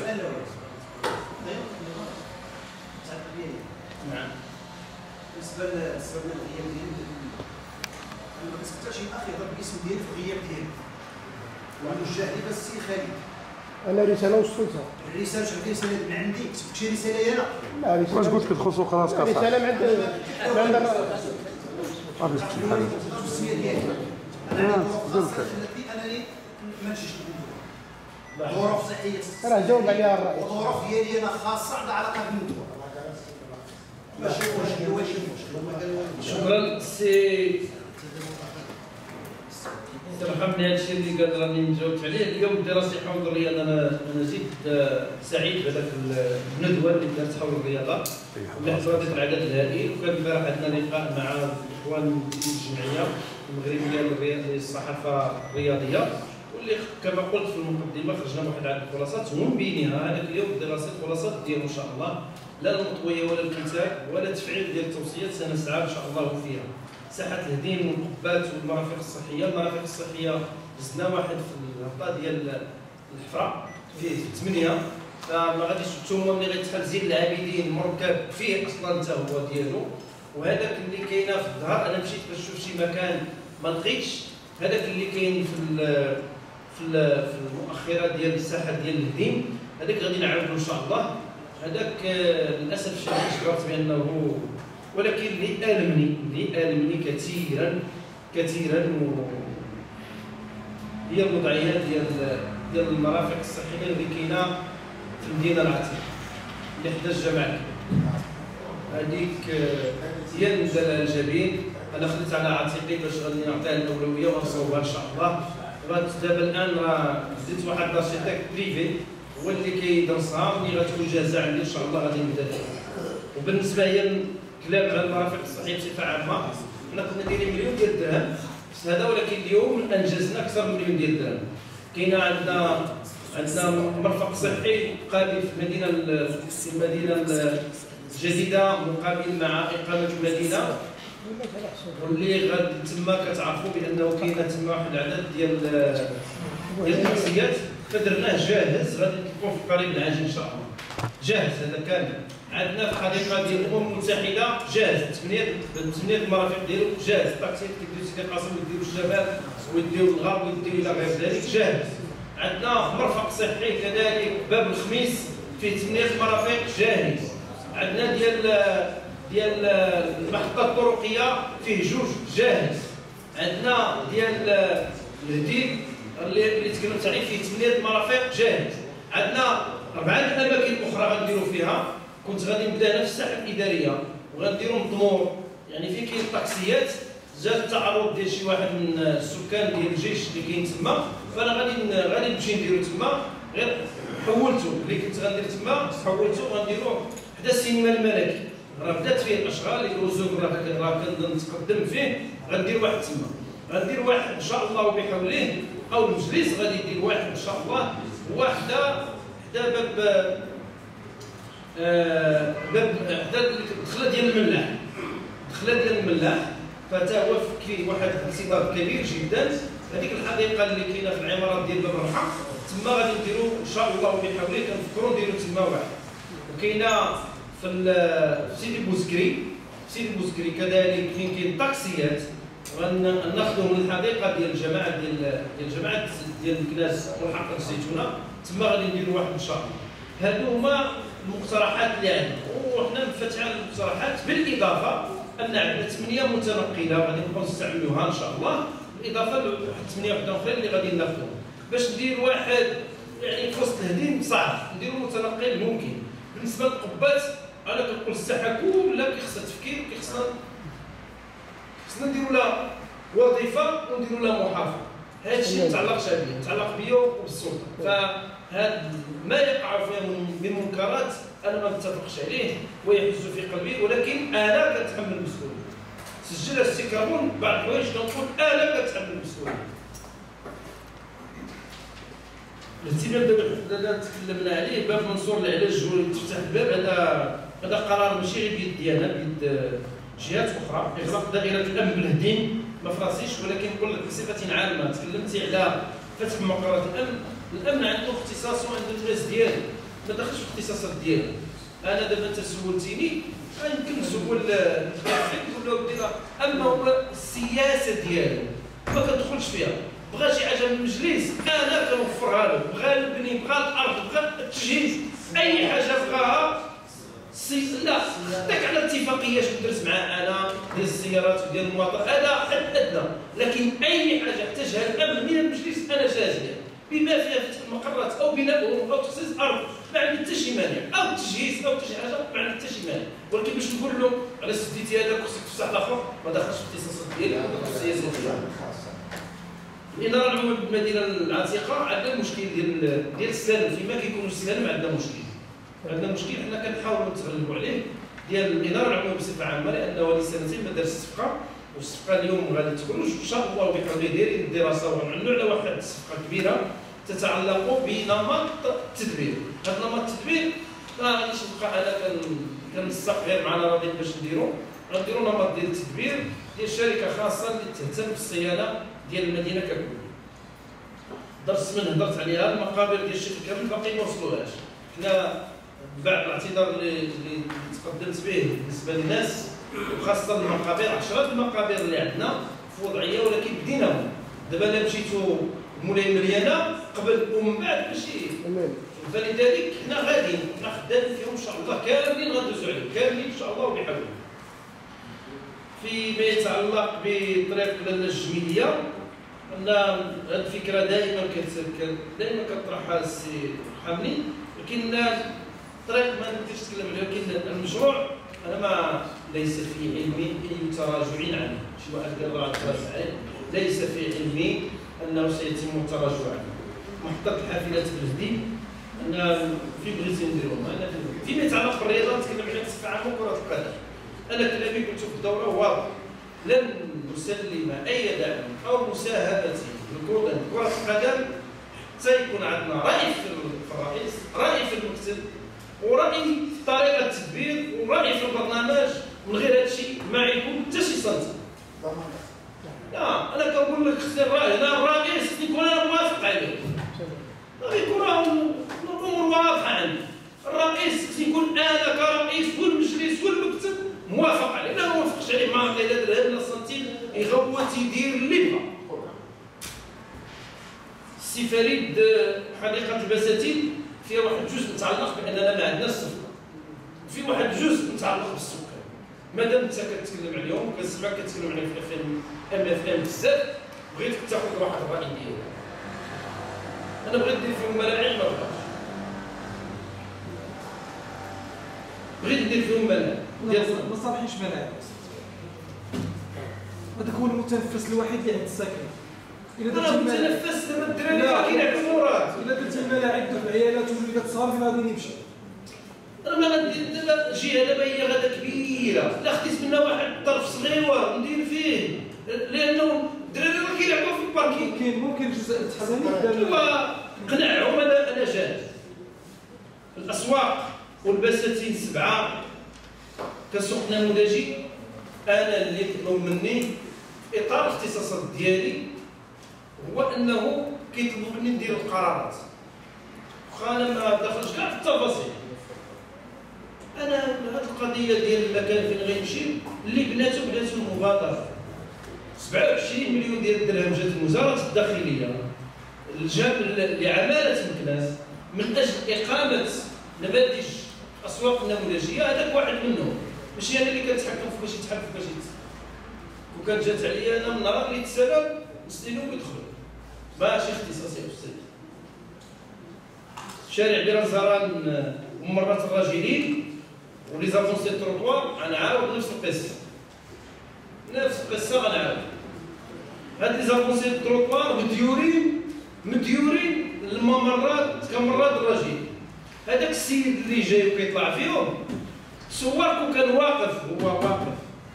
[SPEAKER 1] نعم.
[SPEAKER 2] بالنسبه للسبب الغياب ديالي ما كنت شي اخ يهضر بالاسم ديالي في الغياب ديالي ونوجه لي بس السي خالد.
[SPEAKER 7] انا رساله وصلتها.
[SPEAKER 2] الرساله شحال رساله من عندي كتبت شي رساله انا.
[SPEAKER 7] لا رساله
[SPEAKER 5] واش قلت كتخصو خلاص كاع
[SPEAKER 7] رساله من عند من عند
[SPEAKER 5] غادي تمشي بحال
[SPEAKER 2] التسميه ديالي. انا التي انني ما نمشيش للدكتور. ظروف صحيه
[SPEAKER 7] راه جاوب عليها الرئيس.
[SPEAKER 2] الظروف ديالي انا خاصه عندها علاقه بالدكتور. ماشي مشكل واش المشكل.
[SPEAKER 1] شكرا سي ترحمني هذا الشيء اللي قال راني مجاوبت عليه. اليوم الدراسي حول الرياضه انا انا زيد سعيد بهذاك الندوه اللي دارت حول الرياضه اللي حضرت العدد الهائل. وكان البارح عندنا لقاء مع الاخوان في الجمعيه المغربيه للصحافه الرياضيه، واللي كما قلت في المقدمه خرجنا بواحد عدد الخلاصات ومن بينها هذاك اليوم الدراسي الخلاصات ديالو ان شاء الله لا المطويه ولا الكتاب ولا التفعيل ديال التوصيات سنسعى ان شاء الله فيها. ساحه الهديم والقبات والمرافق الصحيه، المرافق الصحيه دزنا واحد في الهبطه ديال الحفره فيه ثمانيه، فما غاديش نتوما ملي غيدخل زين العابدين مركب فيه اصلا حتى هو ديالو. وهذاك اللي كاينه في الظهر انا مشيت باش نشوف شي مكان ما لقيتش، هذاك اللي كاين في في في المؤخره ديال الساحه ديال الهديم هذاك غادي نعرفو ان شاء الله. هذاك للاسف الشديد شعرت بانه ولكن اللي المني اللي المني كثيرا كثيرا و هي الوضعيات ديال ديال المرافق الصحيه اللي كاينه في المدينه العتيقه اللي حدا الجامع. هذيك هي المزال الجبين انا خديت على عاتقي باش غادي نعطيها الاولويه ونصوبها ان شاء الله. دابا الان راه زدت واحد لاشيتيك بريفي هو اللي كيدرسها، ملي غتكون جاهزه عندي ان شاء الله غادي نبدا فيها. وبالنسبه هي الكلام على المرافق الصحيه بصفه عامه، حنا كنا دايرين مليون ديال الدرهم بس هذا، ولكن اليوم انجزنا اكثر من مليون ديال الدرهم. كاينه عندنا عندنا مرفق صحي قابل في المدينه في المدينه الجديده مقابل مع اقامه المدينه، واللي غادي تما كتعرفوا بانه كاينه تما واحد العدد ديال ديال التاكسيات فدرناه جاهز غادي تكون في القريب العاجل ان شاء الله. جاهز هذا كامل. عندنا في الحديقه ديال الامم المتحده جاهز، ثمانيه ثمانيه المرافق ديالو جاهز، التاكسيات كيديروا سيدي قاسم ويديروا الشباب ويديروا الغرب ويديروا الى غير ذلك جاهز. عندنا مرفق صحي كذلك باب الخميس فيه ثمانيه مرافق جاهز. عندنا ديال ديال المحطه الطرقيه فيه جوج جاهز. عندنا ديال الهديم اللي اللي تكلمت عليه فيه ثمانيه مرافق جاهز. عندنا اربعه الاماكن اخرى غنديروا فيها. كنت غادي نبدا هنا في الساحه الاداريه وغنديروا مضمور يعني فين كاين الطاكسيات جا التعرض ديال شي واحد من السكان ديال الجيش اللي كاين تما، فانا غادي غادي نمشي نديرو تما، غير حولته اللي كنت غندير تما حولته غنديرو حدا السينما الملكي، راه بدات فيه الاشغال اللي وزوك راه راه كنتقدم فيه، غندير واحد تما، غندير واحد ان شاء الله وبحوله او المجلس غادي يدير واحد ان شاء الله، واحده حدا باب آه باب حدا الدخله ديال الملاح، الدخله ديال الملاح، فتا هو فيه واحد الاقتصاد كبير جدا. هذيك الحديقه اللي كاينه في العمارات ديال باب الرحى تما غادي نديرو ان شاء الله وبحوله، كنفكروا نديرو تما واحد. وكاينه في سيدي بوزكري، سيدي بوزكري كذلك فين كاين الطاكسيات، غناخذوا من الحديقه ديال الجماعه ديال ديال جماعه ديال الكناس والحق الزيتونه، تما غادي نديروا واحد ان شاء الله. هادو هما المقترحات اللي عندنا، وحنا مفتحين المقترحات بالاضافه ان عندنا ثمانيه متنقله غادي نبقاو نستعملوها ان شاء الله، بالاضافه لواحد ثمانيه وحده اخرين اللي غادي ناخذوهم باش ندير واحد يعني في وسط الهديم صعب نديروا متنقل ممكن. بالنسبه للقبات انا كنقول الساحه كلها كيخصها تفكير، كيخصنا خصنا نديروا لها وظيفه ونديروا لها محافظه. هذا الشيء ما يتعلقش بيا، يتعلق بيا وبالسلطه. فهذا ما يقع فيها من منكرات انا ما متفقش عليه ويحز في قلبي، ولكن انا كنتحمل المسؤوليه. سجلها السي كابون بعض الحوايج كنقول انا كنتحمل المسؤوليه. الاهتمام دابا تكلمنا عليه، باب منصور العلاج وتفتح الباب، هذا هذا قرار ماشي غير بيد ديالنا، بيد جهات اخرى. اغلاق دائره الامن بالهديم ما فراسيش، ولكن نقول لك بصفه عامه تكلمتي على فتح مقرات الامن، الامن عنده اختصاص وعنده الناس ديالو، ما دخلش في الاختصاصات ديالو. انا دابا انت سولتيني يمكن نسول فيك ولا ودي، اما هو السياسه ديالو ما كندخلش فيها. بغى شي حاجه من المجلس انا كنوفرها له، بغى البني، بغى الارض، بغى التجهيز، اي حاجه بغاها سي لا خدك على اتفاقيه شنو درت معاه انا ديال السيارات وديال المواطن، هذا حد ادنى. لكن اي حاجه احتاجها الامن من المجلس انا جاهز لها، بما فيها فتح المقرات او بناؤهم او تخصيص ارض ما عندي حتى شي مانع، او تجهيز او شي حاجه ما عندي حتى شي مانع. ولكن باش نقول له على سديتي هذاك خصك تفتح الاخر ما دخلش في الاختصاصات ديالي ولا في السياسه ديالي. الاداره العامه بالمدينه العتيقه عندنا مشكل ديال ديال السلم، فيما كيكونوا السلم عندنا مشكل، عندنا مشكل حنا كنحاولوا نتغلبوا عليه ديال الاداره العامه بصفه عامه، لانه ولي سنتين ما دارش الصفقه، والصفقه اليوم غادي تخرج ان شاء الله بحول دايرين الدراسه وغنعملوا على واحد الصفقه كبيره تتعلق بنمط التدبير. هذا نمط التدبير ما غاديش نبقى انا كنسق غير معنا راضي باش نديرو، غنديرو نمط ديال التدبير ديال شركه خاصه اللي تهتم بالصيانه ديال المدينه ككل. درس من هضرت عليها المقابر ديال الشكل كامل باقي ما وصلوهاش. حنا بعد الاعتذار اللي اللي تقدمت به بالنسبه للناس وخاصه المقابر، عشرات المقابر اللي عندنا في وضعيه ولكن بديناهم. دابا الا مشيتوا مولاي مريانه قبل ومن بعد ماشي، فلذلك حنا غاديين حنا خدامين فيهم ان شاء الله كاملين غندوزو عليهم كاملين ان شاء الله وبحول. فيما يتعلق بطريق لاله الجميليه، ان هذه الفكره دائما دائما كطرحها السي حاملي، ولكن الطريق ما نقدرش نتكلم عليه، ولكن المشروع انا ما ليس في علمي اي تراجع عنه. شي واحد قال راه تراجع عليه، ليس في علمي انه سيتم التراجع عنه. محطه الحافلات بالهدي انا في بغيتي نديروهم. انا فيما يتعلق بالرياضه نتكلم على بصفه عامه كره القدم. انا كلامي قلت في الدوره واضح، لن نسلم اي دعم او مساهمه لكره القدم حتى يكون عندنا راي في الرئيس، راي في المكتب، وراي في طريقه التدبير، وراي في البرنامج. من غير هذا الشيء ما يكون حتى شي سنتيم. لا انا كنقول لك خصني الراي، انا الرئيس يكون انا موافق عليه، يكون الامور واضحه عندي. الرئيس خصني يكون انا كرئيس والمجلس والمكتب موافق عليه، لا ما موافقش عليه ما عطيه لا درهم لا سنتيم، يغوت يدير اللي بغا. السي فريد حديقه البساتين فيها واحد الجزء متعلق باننا ما عندناش الصفقه، في واحد الجزء متعلق بالسكان. مادام انت كتكلم عليهم وكنسمعك كتكلم عليهم في اف ام ام اف ام بزاف، بغيتك تاخذ واحد الراي ديالك. انا بغيت ندير فيهم ملاعب ما بغاش، بغيت ندير فيهم ملاعب
[SPEAKER 6] ما صالحينش ملاعب.
[SPEAKER 8] هذاك هو المتنفس الوحيد اللي عند الساكنه. الا
[SPEAKER 1] انا
[SPEAKER 8] درتي
[SPEAKER 1] متنفس دابا الدراري راه كيلعبوا في المورات.
[SPEAKER 8] الا درتي الملاعب دوك العيالات والوليدات الصغار فين غادي يمشي؟
[SPEAKER 1] راه ما غادي دابا جهه دابا هي غادا كبيره، لا خديت منها واحد الطرف صغيور ندير فيه، لانه الدراري راه كيلعبوا في الباركينغ.
[SPEAKER 8] ممكن ممكن جزء التحزاني
[SPEAKER 1] ايوا قنعهم انا انا جاد. الاسواق والبساتين سبعه كسوق نموذجي، انا اللي يطلب مني اطار الاختصاصات ديالي هو انه كيطلبوا مني ندير القرارات، واخا انا ما دخلتش كاع في التفاصيل. انا هذه القضيه ديال المكان فين غيمشي اللي بناتو بناتو المبادره سبعة وعشرين مليون ديال الدرهم جات وزاره الداخليه لعماله مكناس من اجل اقامه نماذج اسواق نموذجيه. هذاك واحد منهم، ماشي انا اللي كنتحكم في باش يتحكم في باش يتحكم. وكانت جات عليا انا من النهار اللي تسالم نسلو ويدخل ماشي اختصاصي يا استاذ. شارع بيران زهران وممرات الراجلين ولي زافونسي التروطوار غنعاود نفس القصه نفس القصه غنعاود. هاد لي زافونسي التروطوار مديورين مديورين الممرات كمرات الراجل. هذاك السيد اللي جاي وكيطلع فيهم صوركم كان واقف، هو واقف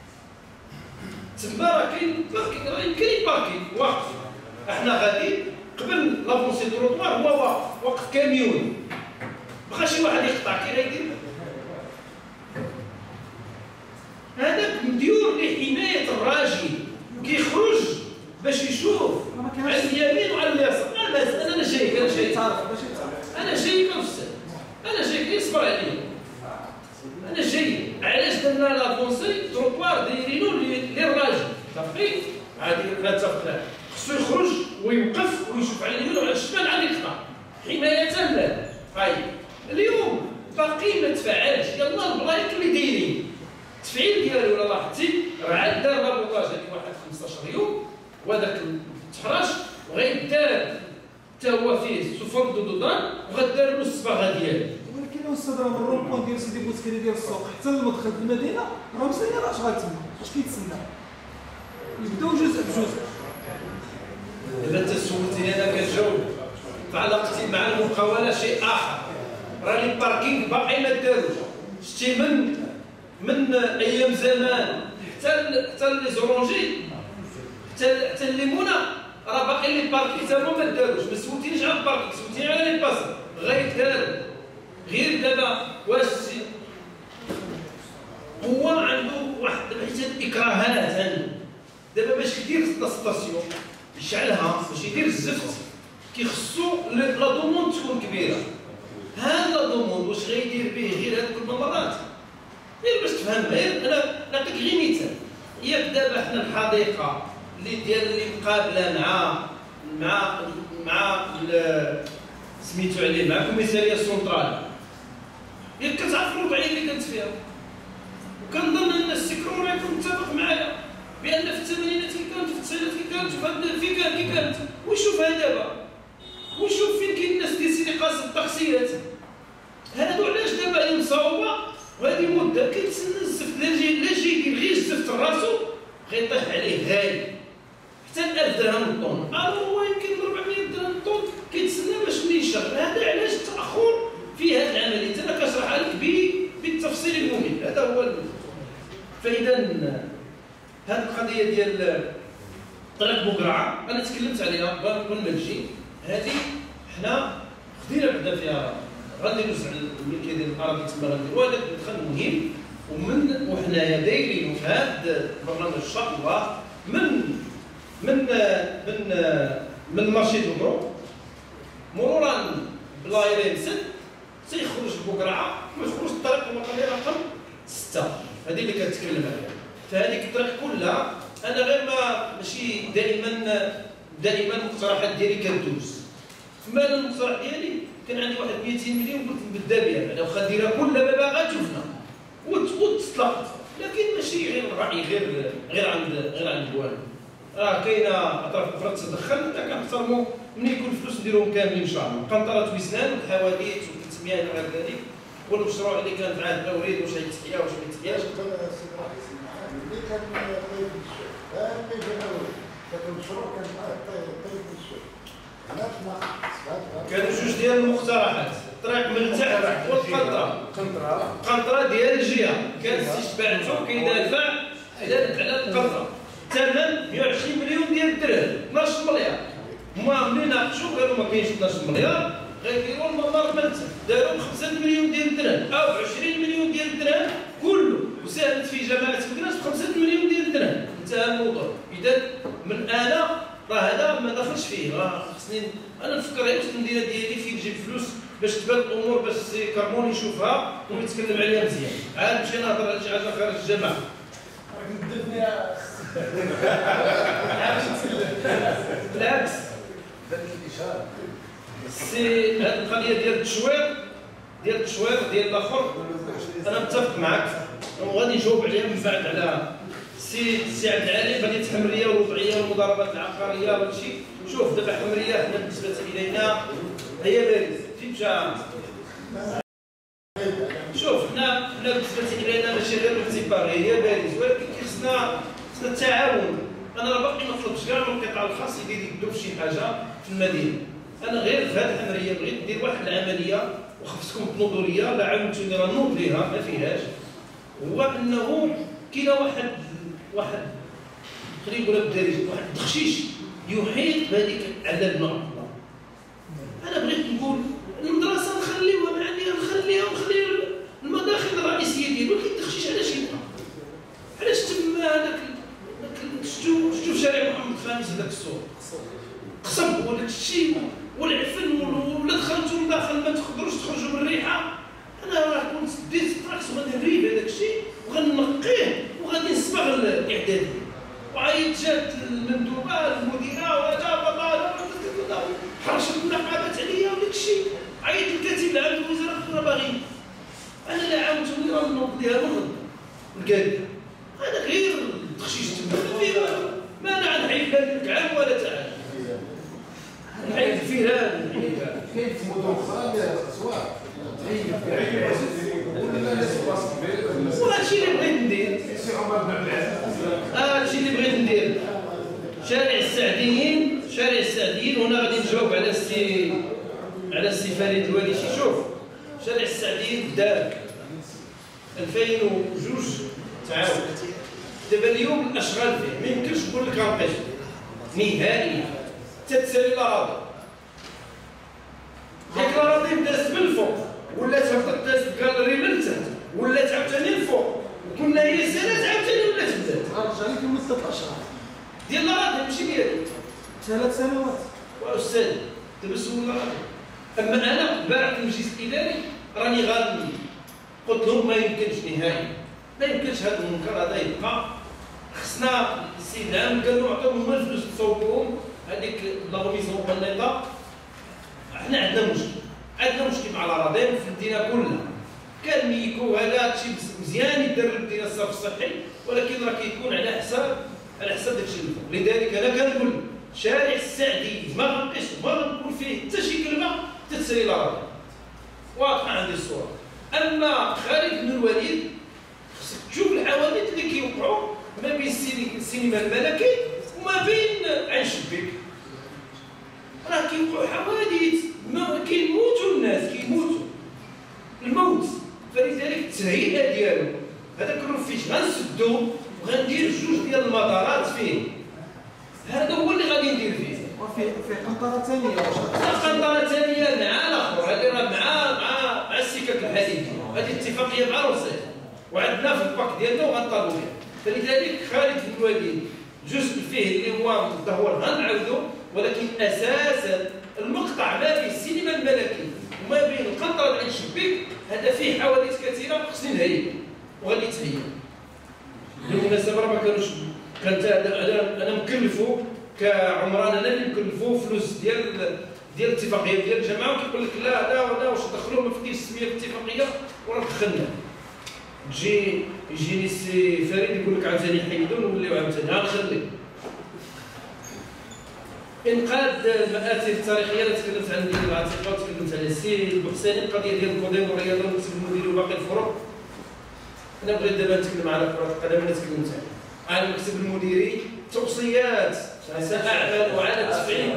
[SPEAKER 1] تما راه كاين راه يمكن يباركي واقف. احنا غادي قبل لافونسي تروطوار هو واقف واقف كاميون، بقى شي واحد يقطع كي غيدير. هذاك مديور لحمايه الراجل كيخرج باش يشوف على اليمين وعلى اليسار. انا انا جاي انا جاي انا جاي كنفسر انا جاي كيصبر عليا انا جاي. علاش درنا لافونسي تروطوار دايرينو للراجل صافي عادي نتفق. خصو يخرج ويوقف ويشوف على اليمين وعلى الشمال عاد يقطع حمايه له. طيب اليوم باقي ما تفعلش، يلاه البلايك اللي دايرين التفعيل ديالو ولا لاحظتي راه عاد دار رابطاج هذيك واحد خمسطاش يوم، وهذاك التحراش وغيدار حتى هو فيه سفر دودان وغدار له الصباغه ديالو.
[SPEAKER 8] ولكن استاذ راه من الروبون ديال سيدي بوسكري ديال السوق حتى المدخل المدينه راه مسير اش غيتسنى اش كيتسنى يبداو جزء بجزء.
[SPEAKER 1] اذا انت سولتيني انا كنجاوب تعلقتي مع المقاوله شيء اخر. راه لي باركينغ باقي ما داروش. شتي من من ايام زمان حتى حتى لي زورونجي حتى حتى الليمونه راه باقي لي باركينغ تا ما داروش. ما سولتينيش على الباركينغ، سولتيني على لي باسر غير داروا. غير دابا واش هو عنده واحد حتى الاكراهات عنده دابا باش يدير لا ستاسيون يشعلها باش يدير الزفت كيخصو لا دوموند تكون كبيره. هاد لا دوموند واش غيدير به غير هاد الممرات؟ غير باش تفهم، غير انا نعطيك غير مثال. ياك دابا حنا الحديقه اللي ديال اللي مقابله مع مع مع سميتو عليه مع كوميساريه سونطرال، ياك كتعرف الوضعيه اللي كانت فيها. وكنظن ان السكرون يكون متفق معايا بان في الثمانينات كي كانت في التسعينات كي كانت في كان كي كانت ويشوفها دابا ويشوف فين كاين الناس ديال سيدي قاسم التقسيات. هادو علاش دابا هي مصاوبه وهذه مده كيتسنى الزفت. لا جاي لا جاي يدير غير الزفت لراسو غيطيح عليه غالي حتى ألف درهم الطون. الو هو يمكن أربعمية درهم الطون كيتسنى باش يشتغل. هذا علاش التاخر في هذه العمليه انا كنشرحها لك بالتفصيل الممل. هذا هو المهم. فاذا هذه القضيه ديال طريق بوكرعه انا تكلمت عليها قبل ما نجي. هذه حنا خدينا بعدا فيها غنديرو زعما الملكيه ديال الاراضي تما غنديرو. هذا مدخل مهم ومن وحنايا دايرين في هذا البرنامج ان شاء الله من من من من مارشي دوكرو مرورا بلايرين ست تيخرج بوكرعه ويخرج الطريق الوطني رقم ستة. هذه اللي كنتكلم عليها. فهذيك الطريق كلها انا غير ما ماشي دائما دائما المقترحات ديالي كدوز. فما المقترح ديالي كان عندي واحد مئتين مليون قلت نبدا بها بعدا واخا نديرها كلها ما باغا تشوفنا وتطلقت. لكن ماشي غير الراي غير غير عند غير عند الوالد. راه كاينه اطراف اخرى تتدخل حتى كنحترموا ملي يكون الفلوس نديروهم كاملين ان شاء الله. قنطره وسنان والحوادث والتسميه الى غير ذلك والمشروع اللي كان في عهد الاوريد واش غيتحيا واش ما يتحياش.
[SPEAKER 9] اللي كان طيب الشيء هذا اللي كان اول كان المشروع كان طيب الشيء علاش ناقص
[SPEAKER 1] كانوا جوج ديال المقترحات الطريق من تحت والقنطره
[SPEAKER 5] قنطره
[SPEAKER 1] قنطره ديال الجهه كان السي تبعتو كيدافع على على القنطره الثمن مئة وعشرين مليون ديال الدرهم اثناش مليار هما ملي ناقشوا قالوا ما كاينش اثناش مليار غيديروا الممر من تحت داروا خمسة مليون ديال الدرهم او عشرين مليون ديال الدرهم كله وساهمت في جماعه مكناس ب خمسة مليون ديال الدرهم انتهى الموضوع اذا من انا راه هذا ما دخلش فيه راه خصني انا نفكر غير في المدينه ديالي فين نجيب فلوس باش تبان الامور باش السي كرمون يشوفها ويتكلم عليها مزيان عاد نمشي نهضر على شي حاجه خارج الجامعه بالعكس سي هذه القضيه ديال التشوير ديال التشوير ديال الاخر انا متفق معك وغادي نجاوب عليها من بعد على السي السي عبد العالي قضيه الحمريه والوضعيه والمضاربات العقاريه وهادشي شوف دابا الحمريه حنا بالنسبه الينا هي باريس فين مشى شوف حنا حنا بالنسبه الينا ماشي غير الاعتبار هي باريس ولكن خصنا خصنا التعاون انا راه باقي ما طلبتش كاع من القطاع الخاص يدير يدو في شي حاجه في المدينه انا غير في هذه الحمريه بغيت ندير واحد العمليه وخفتكم تنوضوا ليا لا عاونتوني راه نوض ليها ما فيهاش هو انه كاين واحد واحد خلينا نقولها بالدارجه واحد التخشيش يحيط بهذيك عدد النقط انا بغيت نقول المدرسه نخليوها ما عندي نخليها ونخلي المداخل الرئيسيه ديالو ولكن التخشيش علاش يبقى علاش تم هذاك شفتوا شفتوا في شارع محمد الخامس هذاك السوق قصب وداك الشيء والعفن ولا دخلتوا لداخل ما تقدروش تخرجوا من الريحه انا راه كنت ديت الطراكس وغادي نريب هذاك الشيء وغنقيه وغادي نصبغ الاعدادي وعيط جات المندوبه المديره وجا بابا حرشت النقابات عليا وداك الشيء عيط الكاتب العام الوزاره راه باغيين انا لا عاونتوني راه نوض ليها من غدا الكارثه هذا غير التخشيش تما فيه والو ما انا نعيب لا ديك عام ولا تعال نعيب فيه لا
[SPEAKER 4] كاين في مدن اخرى اسواق
[SPEAKER 1] وهادشي اللي بغيت ندير
[SPEAKER 4] سي عمر بن عبد العزيز
[SPEAKER 1] هادشي اللي بغيت ندير شارع السعديين شارع السعديين هنا غادي نجاوب على السي على السي فريد الواليشي شوف شارع السعديين دار ألفين وجوج تعاون دابا اليوم الاشغال فيه ما يمكنش نقول لك راه نهائيا تتسالي الاراضي ديك الاراضي بدات من الفوق ولات هبطت دازت الكالري من تحت ولات عاوتاني الفوق وكنا هي سالات عاوتاني ولات بدات
[SPEAKER 8] غنرجع لك لمده ثلاث اشهر
[SPEAKER 1] ديال الاراضي ماشي ديالي
[SPEAKER 8] ثلاث سنوات
[SPEAKER 1] واستاذ دابا سول الاراضي اما انا البارح في المجلس الاداري راني غادي قلت لهم ما يمكنش نهائيا ما يمكنش هذا المنكر هذا يبقى خصنا السيد العام قال له عطيهم هما الفلوس تصوبوهم هذيك لا ريميزون ديال ليطا حنا عندنا مشكل عندنا مشكل مع الاراضي في المدينه كلها كان ميكو هذا هادشي مزيان يدير للمدينه الصرف الصحي ولكن راه كيكون على حساب على حساب داكشي اللي فوق لذلك انا كنقول شارع السعدي ما غنقيس ما غنقول فيه حتى شي كلمه تتسري الاراضي واضحه عندي الصوره اما خالد بن الوليد خصك تشوف الحوادث اللي كيوقعوا ما بين السينما الملكي وما بين عين شبيك راه كيوقعوا حوادث ما كيموتوا الناس كيموتوا الموت فلذلك التهيئه ديالو هذاك الرفيش غنسدو وغندير جوج ديال المطارات فيه هذا هو اللي غادي ندير فيه
[SPEAKER 8] وفي في قنطره ثانيه
[SPEAKER 1] قنطره ثانيه مع الاخر هذه راه مع مع مع السكك الحديد هذه اتفاقيه مع روسيا وعندنا في الباك ديالنا وغنطالبوا بها فلذلك خالد بن الوليد جزء فيه اللي هو متدهور غنعاودو ولكن اساسا المقطع ما بين السينما الملكي وما بين القنطره عين شبيك هذا فيه حوادث كثيره خصني نهيئ وغادي تهيئ بالمناسبه راه ما كانوش كانت انا انا مكلفو كعمران انا اللي مكلفو فلوس ديال ديال الاتفاقيه ديال الجماعه وكيقول لك لا لا لا واش دخلوه ما فديش السميه في الاتفاقيه وراه دخلنا تجي يجيني السي فريد يقول لك عاوتاني حيدون ونوليو عاوتاني غنخلي انقاذ المآثر التاريخيه اللي تكلمت عن ديال العتيقه وتكلمت على السي البقساني القضيه ديال الكودين والرياضه والمكتب المديري وباقي الفروق انا بغيت دابا نتكلم على كره القدم اللي تكلمت على المكتب المديري، توصيات رؤساء اعمال وعلى التفعيل.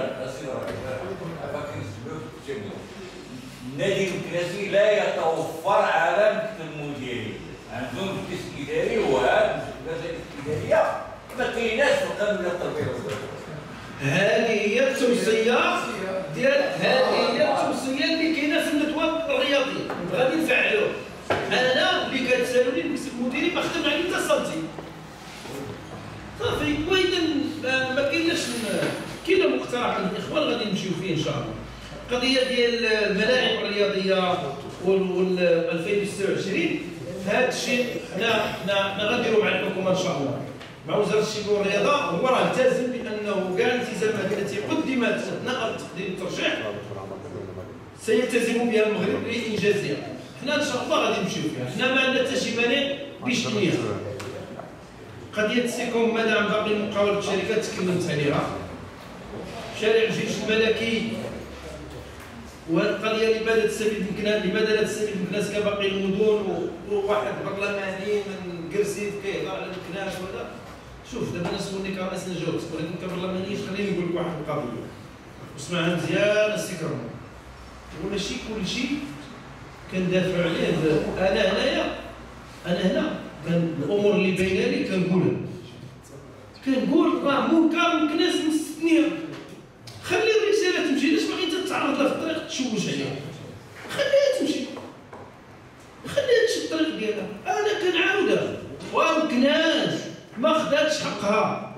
[SPEAKER 10] النادي المكناسي لا يتوفر على مكتب مديري، عندهم مجلس اداري وهذه المجلس الاداريه ما كايناش في القانون ديال التربيه والتعليم.
[SPEAKER 1] هذه هي التوصيه ديال هذه هي التوصيه اللي كاينه في الندوه الرياضيه غادي نفعلوها. انا اللي كتسالوني المكتب المديري ما خدم عليه حتى سنتيم صافي. واذا ما كايناش كاين مقترح من الاخوان غادي نمشيو فيه ان شاء الله. القضيه ديال الملاعب الرياضيه وال ألفين وستة وعشرين هذا الشيء حنا حنا غنديروا مع الحكومه ان شاء الله مع وزاره الشباب والرياضه. هو راه التزم بانه كاع الالتزامات التي قدمت اثناء تقديم الترشيح سيلتزم بها المغرب لانجازها. حنا ان شاء الله غادي نمشيو فيها. حنا ما عندنا حتى شي مانع باش نيها. قضيه السيكوم مادام باقي مقاوله الشركات تكلمت عليها. شارع الجيش الملكي والقضيه لماذا تستفيد مكناس لماذا لا تستفيد مكناس كباقي المدن وواحد برلماني من كرسيد كيهضر على مكناس ولا شوف. دابا انا سولني كرئيس نجاوبك ولكن كبرلماني خليني نقول لك واحد القضيه واسمعها مزيان السي كرمو. وماشي كلشي كندافع عليه. انا هنايا انا هنا كان الامور اللي باينه لي كنقولها كنقول راه منكر مكناس مستثنيه. خلي الرساله تمشي. علاش باغي انت تتعرض لها في الطريق تشوش عليها؟ خليها تمشي خليها تمشي الطريق ديالها. انا كنعاودها ومكناس ما خداتش حقها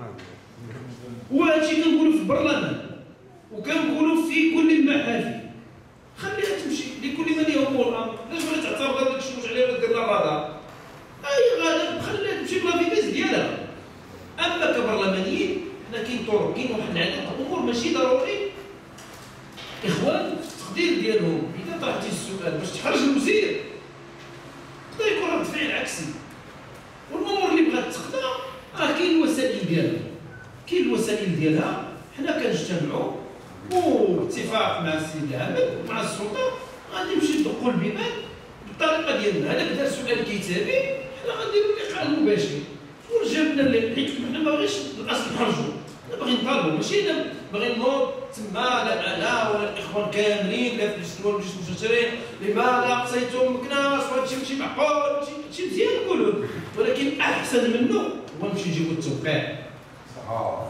[SPEAKER 1] وهادشي كنقولو في البرلمان وكنقولو في كل المحافل. خليها تمشي لكل من يهمه الامر. علاش باغي تعترض ولا تشوش عليها ولا دير لها رادار؟ اي غادا خليها تمشي بلا فيتيس ديالها. اما كبرلمانيين حنا كاين طرق كاين واحد العدد الامور ماشي ضروري اخوان التقدير ديالهم. اذا طرحتي السؤال باش تحرج الوزير يقدر يكون رد فعل عكسي. والامور اللي بغات تقضى راه كاين الوسائل ديالها كاين الوسائل ديالها. حنا كنجتمعوا واتفاق مع السيد العامل مع السلطه غادي نمشي ندقوا البيبان بالطريقه ديالنا. هذاك دار سؤال كتابي حنا غنديروا اللقاء المباشر ورجبنا اللي حيت حنا ما باغيش الاصل نحرجوا. حنا باغيين نطالبوا ماشي انا باغي نوض تما لا انا ولا الاخوان كاملين لا في الاستثمار مجلس المستشارين لماذا قصيتم مكناس وهادشي ماشي معقول هادشي مزيان نقولوا. ولكن احسن منه هو نمشي نجيبوا التوقيع.
[SPEAKER 4] اه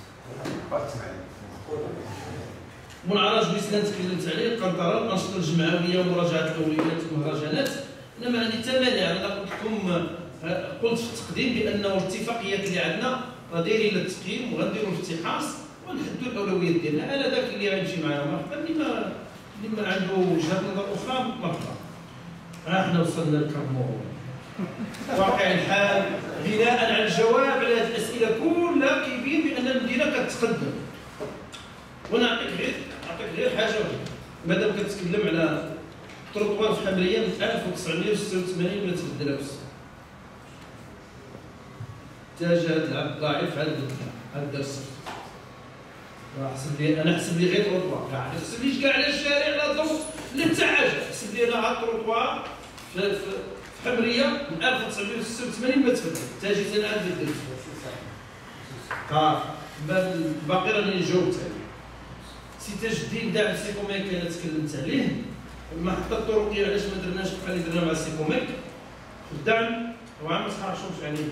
[SPEAKER 1] منعرج بسنان تكلمت عليه القنطره الانشطه الجمعويه ومراجعه الاولويات والمهرجانات. انا ما عندي حتى مانع. انا قلت لكم قلت في التقديم بانه الاتفاقيات اللي عندنا راه دايرين للتقييم وغنديروا الافتحاص ونحدوا الاولويات ديالنا. انا ذاك اللي غيمشي معايا مرحبا. اللي ما اللي ما عنده وجهه نظر اخرى مرحبا. ها حنا وصلنا للكرمو. واقع الحال بناء على الجواب على هذه الاسئله كلها كيبين بان المدينه كتقدم. ونعطيك غير نعطيك غير حاجه واحده. مادام كتكلم على تروطوار في حمريه من ألف وتسعمائة وستة وثمانين ما تبدلها بس. اتجهت العبد الضعيف على الدكان هذا الدرس. حسب لي انا حسب لي غير تروطوار كاع ما تحسبليش كاع على الشارع لا ضوء لا حتى حاجه. حسب لي انا على التروطوار في حمريه من ألف وتسعمائة وستة وثمانين ما تبدل. اتجهت انا عندي الدرس. صافي باقي راني جاوبت عليه. سي تاج الدين داعم سيكوميك انا تكلمت عليه. المحطه الطرقيه علاش ما درناش بحال اللي درنا مع سيكوميك في الدعم راه ما تحرشوش عليه.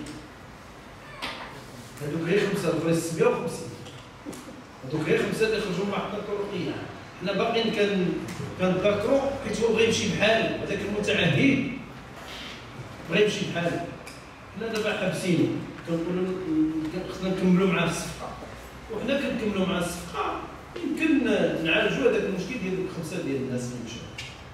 [SPEAKER 1] هذوك غير خمسه بغا ستمائة وخمسين هذوك غير خمسه اللي خرجوا من المحطه الطرقيه. حنا باقيين كان كنذكروا حيت هو بغا يمشي بحاله. هذاك المتعهد بغا يمشي بحاله. حنا دابا حابسينو كنقولوا خصنا نكملوا معاه الصفقه وحنا كنكملوا معاه الصفقه يمكن نعالجوا هذاك المشكل ديال الخمسه ديال الناس اللي مشاو.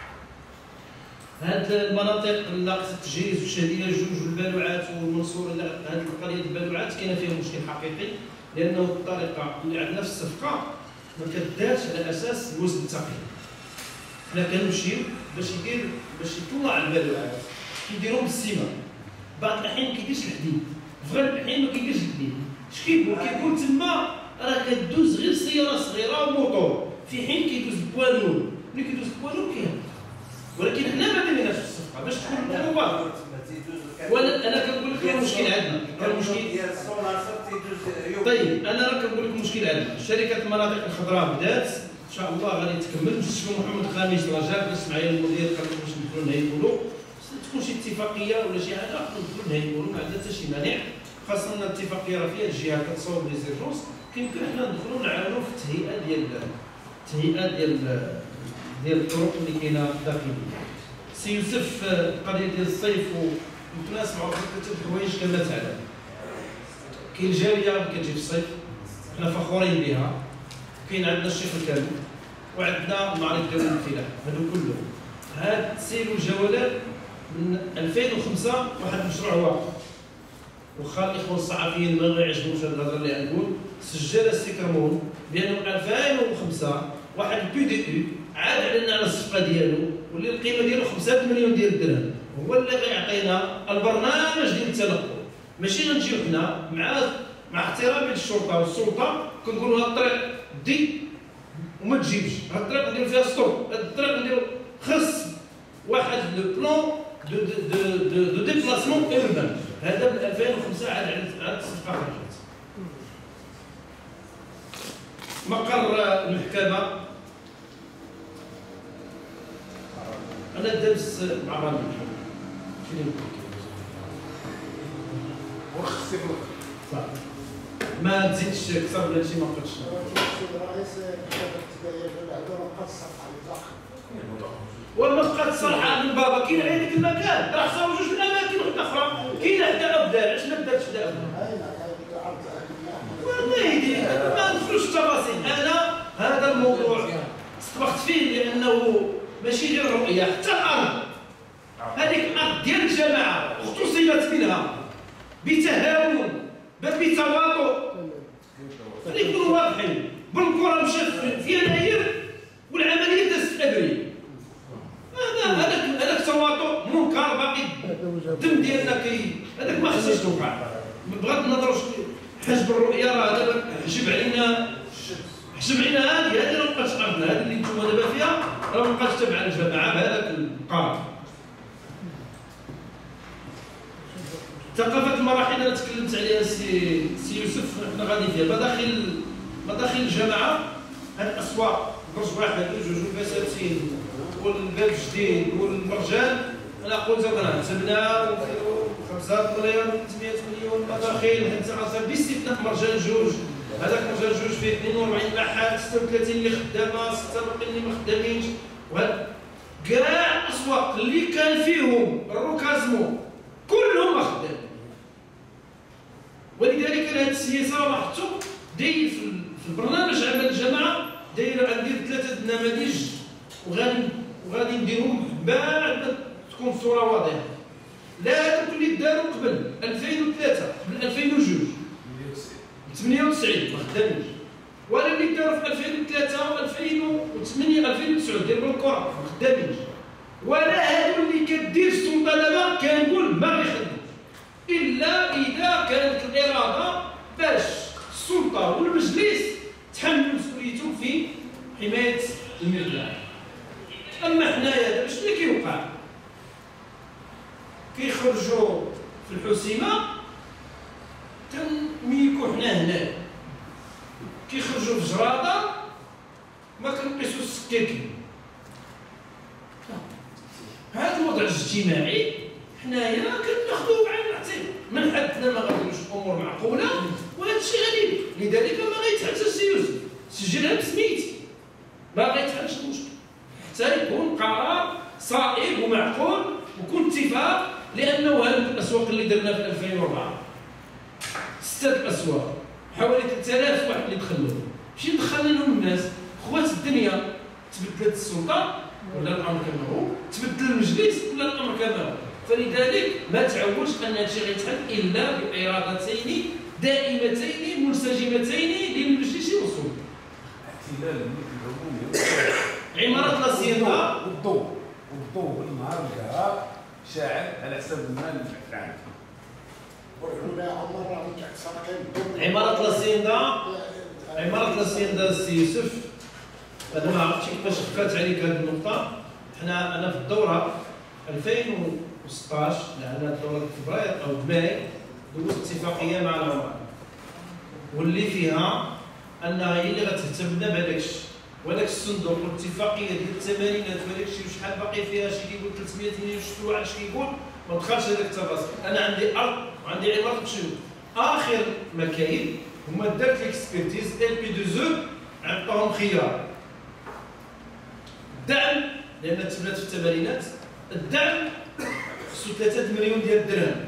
[SPEAKER 1] هاد المناطق ناقصه التجهيز والشهديه جوج والبالوعات والمنصوره هاد القضيه ديال البالوعات كاينه فيها مشكل حقيقي لانه الطريقه اللي عندنا في الصفقه ما كدارش على اساس الوزن الثقيل. حنا كنمشيو باش يدير باش يطلع البالوعات كيديروهم بالسيمه. بعض الاحيان ما كيديرش الحديد في غالب الاحيان ما كيديرش الحديد. اش كيقول كيقول تما راه كدوز غير سياره صغيره وموطور في حين كيدوز بوانور. ملي كيدوز بوانور كيهبط ولكن حنا ما دايرينهاش في الصفقه باش تكون الامور واضحه. وانا انا كنقول لك المشكل عندنا كان المشكل
[SPEAKER 2] ديال السولار تيدوز.
[SPEAKER 1] طيب انا راه كنقول لك المشكل عندنا شركه المناطق الخضراء بدات ان شاء الله غادي تكمل. شفتوا محمد خامس راه جا جلس معايا المدير قال لي باش ندخلوا نهيئوا تكون شي اتفاقيه ولا شي حاجه ندخلوا نهيئوا ما عندنا حتى شي مانع. خاصه الاتفاقيه راه فيها الجهه كتصاوب لي زيرجونس كيمكن حنا ندخلوا نعاونوا في التهيئه ديال التهيئه ديال ديال الطرق اللي كاينه داخليا. سي يوسف القضيه ديال الصيف ويمكن نسمعوا ثلاثه الحوايج كما تعلم. كاين جاليه اللي كتجي في الصيف حنا فخورين بها. كاين عندنا الشيخ الكامل وعندنا المعرض ديال الفلاح هادو كلهم. هاد السير والجولات من ألفين وخمسة واحد المشروع واقع. واخا الاخوان الصحفيين ما غيعجبهمش هاد الهضره اللي غنقول سجل السي كرمون بانه ألفين وخمسة واحد البي دي او عاد علينا على الصفقه ديالو واللي القيمه ديالو خمسة مليون ديال الدرهم هو اللي غيعطينا البرنامج ديال التنقل. ماشي غنجيو حنا مع مع احترامي للشرطه والسلطه كنقولوا هاد الطريق دي وما تجيبش هاد الطريق نديرو فيها ستوب هاد الطريق نديرو خص واحد لو بلون دو دو دو دو ديبلاسمون اوربان. هذا من ألفين وخمسة عاد عاد الصفقه خرجت. مقر المحكمه انا درس مع رامي شنو
[SPEAKER 9] وخصك
[SPEAKER 1] صافي ما تزيدش اكثر من هادشي ما بقاتش.
[SPEAKER 9] السيد الرئيس كتابه التباين العدو ما بقاش الصفحه اللي داخل
[SPEAKER 1] وما بقات الصراحه من بابا كاين غير ديك المكان راه خصها جوج الاماكن وحده اخرى كاين حدا ابدال علاش ما بداتش حدا ابدال والله يدير ما ندخلوش في التفاصيل. انا هذا الموضوع استبقت فيه لانه ماشي غير رؤيه حتى الارض هذيك الارض ديال الجماعه اغتصبت منها بتهاون بل بتواطؤ. خلينا نكونوا واضحين بالكره مشات في يناير والعمليه دازت في ابريل. هذا هذاك هذاك تواطؤ منكر باقي الدم ديالنا كي هذاك ما خصوش توقع. بغض النظر واش حجب الرؤيه راه دابا حجب علينا حجب علينا هذه هذه راه مابقاتش ارضنا هذه اللي نتوما دابا فيها راه مابقاتش تبع الجماعه بهذاك القرار. ثقافه المراحل انا تكلمت عليها سي سي يوسف حنا غادي فيها مداخل مداخل الجماعه هاد الاسواق برج واحد جوج والبساتين والباب الجديد والمرجان انا قلت انا حسبنا خمسة مليون ثمانمائة مليون مداخل خمسة عشر باستثناء مرجان جوج. هذاك مرجان جوج فيه اثنين وأربعين باحث ستة وثلاثين اللي خدامه ستة باقيين اللي ما خدامينش. كاع الاسواق اللي كان فيهم الروكازمو كلهم ما خدامين. ولذلك انا هذه السياسه راه لاحظتو داير في البرنامج عمل الجماعه داير غندير ثلاثه نماذج وغادي وغادي نديرهم بعد ما تكون الصوره واضحه. لا هذوك اللي داروا قبل ألفين وثلاثة قبل ألفين وجوج ثمانية وتسعين ما خدامينش ولا اللي داروا في ألفين وثلاثة وألفين وثمانية ألفين وتسعة ديال بالكره ما خدامينش ولا هادو اللي كدير السلطه دابا كنقول ما غيخدموش الا اذا كانت الاراده باش السلطه والمجلس تحمل مسؤوليتهم في حمايه الملك العام. اما حنايا دابا شنو اللي كيوقع؟ كيخرجوا في الحسيمه كنميكو حنا هنا كيخرجوا في جراده ما كنقيسوا السكاكين. هذا الوضع الاجتماعي حنايا كناخذوه بعين الاعتبار من حدنا ما غاديوش الامور معقوله وهذا الشيء غريب. لذلك ما غيتحلش السي يوسف سجلها بسميتي ما غيتحلش المشكل حتى يكون قرار صائب ومعقول ويكون اتفاق. لانه هذه الاسواق اللي درنا في ألفين وأربعة ستة الاسواق حوالي ثلاثة آلاف واحد اللي دخلوا ماشي دخلنا لهم الناس خوات الدنيا. تبدلت السلطه ولا الامر كما هو تبدل المجلس ولا الامر كما هو. فلذلك ما تعودش ان هذا الشيء غيتحل الا بارادتين دائمتين منسجمتين للمجلس والسلطه.
[SPEAKER 4] احتلال الملك العمومي
[SPEAKER 1] عماره لاسيندا
[SPEAKER 4] والضوء والضوء بالنهار كاع شاعل على حساب المال العام.
[SPEAKER 1] عماره لاسيندا عماره لاسيندا السي يوسف هذا ما عرفتش كيفاش فات عليك هذه النقطه. حنا انا في الدوره ألفين وستطاش لان الدوره فبراير او ماي دوزت اتفاقيه مع العمال واللي فيها انها هي اللي غتهتم لنا بهذاك الشيء وهذاك الصندوق والاتفاقيه ديال الثمانينات وهذاك الشيء وشحال باقي فيها شي كيقول ثلاثمية مليون شفتوا واحد شي كيقول ما دخلش هذاك التفاصيل. انا عندي ارض وعندي عماره تشوف اخر مكاين هما دارت ليكسبيرتيز ال بي دو زو عطاهم خيار الدعم لان تبنات في الثمانينات الدعم خصو ثلاثة مليون ديال الدرهم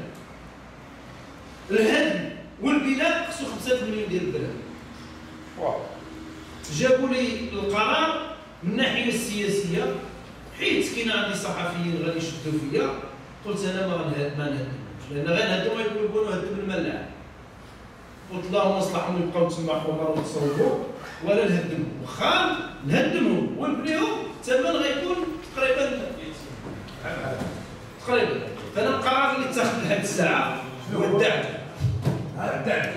[SPEAKER 1] الهدم والبناء خصو خمسة مليون ديال الدرهم.
[SPEAKER 5] واو
[SPEAKER 1] جابوا لي القرار من الناحيه السياسيه حيت كاين عندي صحفيين غادي يشدوا فيا قلت انا ما غنهد ما نهدمش لان غنهدم غيقولوا يقولوا هدم الملاعب قلت اللهم اصلحهم يبقاو تما حمر وتصوبوا ولا نهدمهم واخا نهدمهم ونبنيهم الثمن غيكون تقريبا تقريبا. فانا القرار اللي اتخذ لهذه الساعه هو الدعم الدعم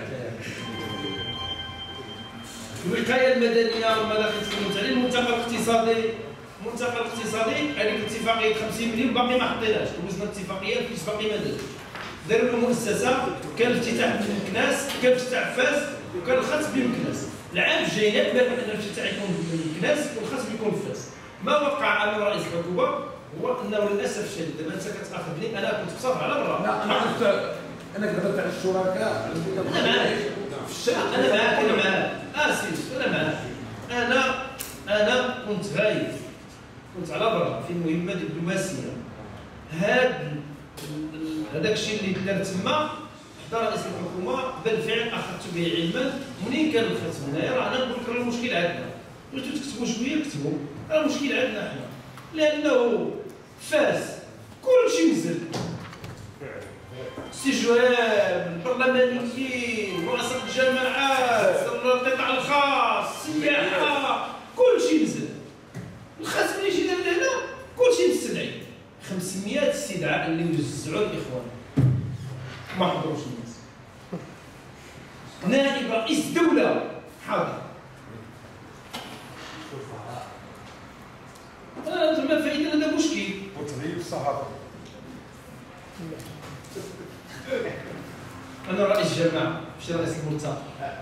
[SPEAKER 1] الوقايه المدنيه وما لا كنتكلمت عليه الملتقى الاقتصادي الملتقى الاقتصادي هذيك الاتفاقيه خمسين مليون باقي ما حطيناش دوزنا الاتفاقيه فاش باقي ما دارش داروا له مؤسسه كان الافتتاح بمكناس كان افتتاح فاس وكان الخصم بمكناس العام الجاي نتمنى ان الافتتاح يكون بمكناس والخصم يكون في فاس. ما وقع امام رئيس الحكومه هو انه للاسف الشديد دابا انت كتاخذني انا كنت بصافي على برا
[SPEAKER 4] لا انا كنت انا كتهضر على الشركاء
[SPEAKER 1] انا معاك انا معاك انا معاك اسف انا معاك انا انا كنت غايب كنت على برا في مهمه دبلوماسيه هاد هذاك الشيء اللي دار تما حتى رئيس الحكومه بالفعل اخذت به علما منين كان الختم هنايا راه انا نقول لك راه المشكل عندنا واش تكتبوا شويه كتبوا راه المشكل عندنا حنا لانه فاس كلشي نزل استجواب البرلمانيين رؤساء الجماعات القطاع الخاص السياحه كلشي نزل الخصم اللي جينا لهنا كلشي مستدعي خمسمية استدعاء اللي وزعوا الاخوان ما حضروش الناس. نائب رئيس الدوله حاضر انا زعما فايده هذا مشكل
[SPEAKER 5] وتغييب الصحافه.
[SPEAKER 1] انا رئيس جماعه ماشي رئيس الملتقى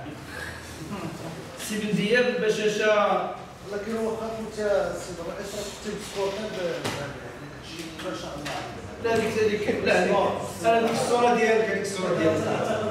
[SPEAKER 1] سي بن دياب البشاشه
[SPEAKER 3] لكن هو خاطر السيد الرئيس راه كنت بسكوطه شي ما شاء الله.
[SPEAKER 1] لا هذيك هذيك لا انا هذيك الصوره ديالك هذيك الصوره ديالك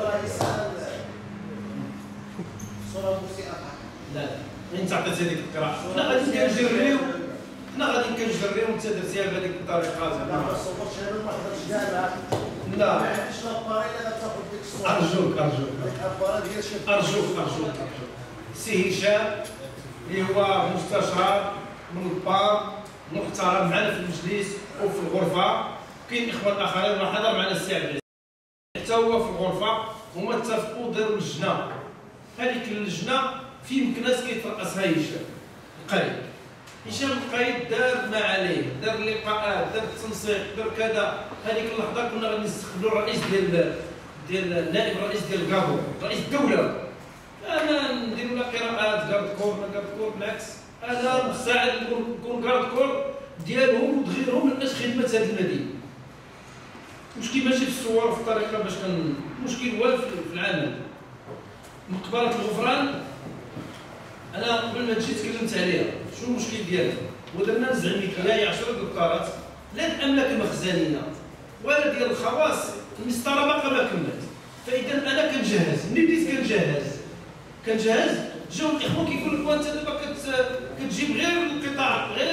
[SPEAKER 3] صوره مسيئه.
[SPEAKER 1] لا لا انت عطيت هذيك القراءه حنا غادي كنجريو حنا غادي كنجريو وانت درتيها بهذيك الطريقه زعما.
[SPEAKER 3] لا ما صورتش انا ما حضرتش كاع
[SPEAKER 1] لا
[SPEAKER 3] ما عنديش لاباري اللي غتاخذ ديك الصوره.
[SPEAKER 1] ارجوك ارجوك
[SPEAKER 3] لاباري ديال شي
[SPEAKER 1] ارجوك ارجوك سي هشام اللي هو مستشار منظم محترم معنا في المجلس وفي الغرفه كاين اخوان اخرين راه حضر معنا السي عبد العزيز حتى هو في الغرفه هما اتفقوا داروا لجنه هذيك اللجنه في مكناس كيترأسها هشام القايد هشام القايد دار ما عليه دار اللقاءات دار التنسيق دار كذا. هذيك اللحظه كنا غادي نستقبلوا الرئيس ديال ديال نائب الرئيس ديال كابو رئيس الدوله انا نديروا له قراءات كارد كور ما كارد كور بالعكس انا مساعد نكون كارد كور ديالهم وتغييرهم لاش خدمه هذه المدينه. المشكل ماشي في الصور وفي الطريقه باش كان المشكل هو في العمل. مقبره الغفران انا قبل ما تجي تكلمت عليها شنو المشكل ديالها ودرنا نزع ميكلاي عشرة دكتورات لا الاملاك المخزنيه ولا ديال الخواص المسطره باقا ما كملت. فاذا انا كنجهز ملي بديت كنجهز كنجهز جاو الاخوان كيقول لك وانت دابا كتجيب غير القطاع غير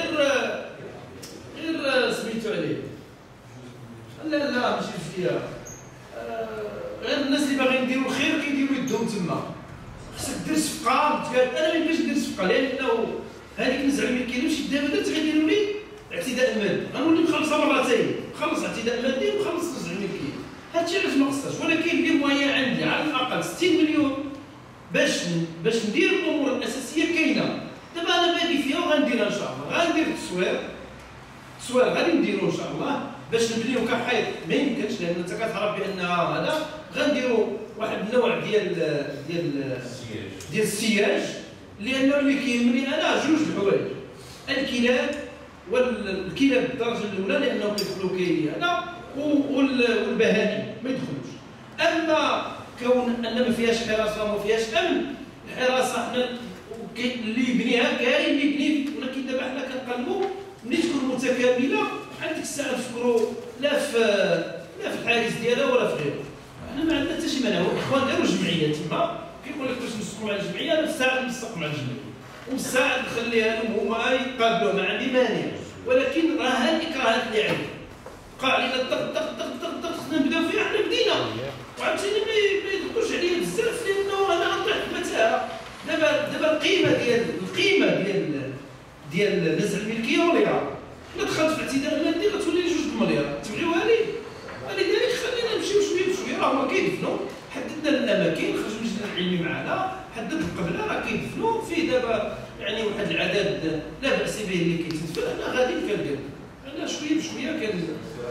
[SPEAKER 1] غير سميتو عليه لا لا ماشي فيها غير الناس اللي باغيين يديروا الخير كيديروا يدهم تما خصك دير صفقه متقاد. انا ما يمكنش ندير صفقه لانه هذيك نزع الملكيه ماشي دابا درت غيديروا لي اعتداء مادي غنولي مخلصها مرتين مخلص اعتداء مادي ومخلص نزع الملكيه. هادشي علاش ما قصاش ولكن ندير مويا عندي على الاقل ستين مليون باش باش ندير الامور الاساسيه كاينه. دابا انا باقي فيها وغنديرها ان شاء الله غندير التصوير التصوير غادي نديرو ان شاء الله باش نبنيو كحيط ما يمكنش لان انت كتعرف بان هذا غنديروا واحد النوع ديال ديال ديال السياج لانه اللي كيهمني انا جوج الحوايج الكلاب والكلاب بالدرجه الاولى لانهم كيدخلوا كي هذا والبهائم ما يدخلوش. اما كون ان ما فيهاش حراسه وما فيهاش امن، الحراسه حنا اللي يبنيها كاين اللي يبني، ولكن دابا حنا كنقلبوا ملي تكون متكامله عندك الساعه نفكروا لا في لا في الحارس ديالها ولا في غيره. حنا ما عندنا حتى شي مانع، الاخوان داروا جمعيه تما كيقول لك باش نسقوا مع الجمعيه، انا في الساعه نسق مع الجمعيه والساعه نخليها لهم هما يقابلوها، ما عندي مانع، ولكن راه هاد الاكراهات اللي عندنا بقى علينا الضغط ضغط ضغط ضغط ضغط خصنا نبداو فيها، حنا بدينا وعاوتاني ما يضغطوش عليا بزاف لانه انا غنطيح في المتاهه. دابا دابا القيمه ديال القيمه ديال ديال نزع الملكيه مليار، الا دخلت في اعتداء مادي غتولي لي جوج مليار، تبغيوها لي؟ ولذلك خلينا نمشيو شويه بشويه، راه هما كيدفنوا، حددنا الاماكن، خرج المجلس العلمي معنا، حدد القبله راه كيدفنوا فيه دابا يعني واحد العدد لا باس به اللي كيتدفن، انا غادي كنقول انا شويه بشويه كان.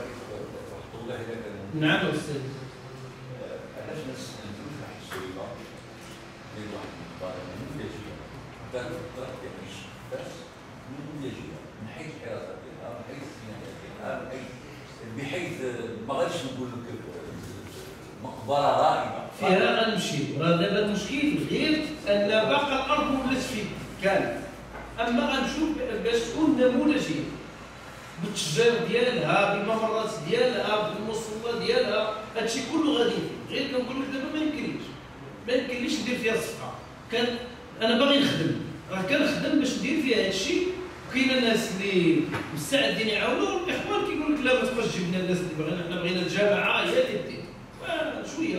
[SPEAKER 1] نعم استاذ.
[SPEAKER 10] علاش ما نستنتجوش واحد الشريطه ديال واحد المقدار من المنتجيه، دار المقدار كيعيش بس من المنتجيه، من حيث الحراسه ديالها، من حيث الصيانه ديالها، من حيث بحيث ما غاديش نقول لك مقبره رائعه
[SPEAKER 1] فيها غنمشي. راه دابا المشكل غير ان باقا الارض ولات فيه كانت، اما غنشوف باش تكون نموذجيه بالتشجير ديالها، بالممرات ديالها، بالموصله ديالها، هادشي كله غادي غير كنقول لك دابا ما يمكنليش ما يمكنليش ندير فيها الصفقه. كان انا باغي نخدم، راه كنخدم باش ندير فيها هادشي، وكاين ناس اللي مستعدين يعاونوا، الاخوان كيقول لك لا ما تبقاش تجيب لنا الناس اللي بغينا، حنا بغينا الجماعه هي اللي دير شويه.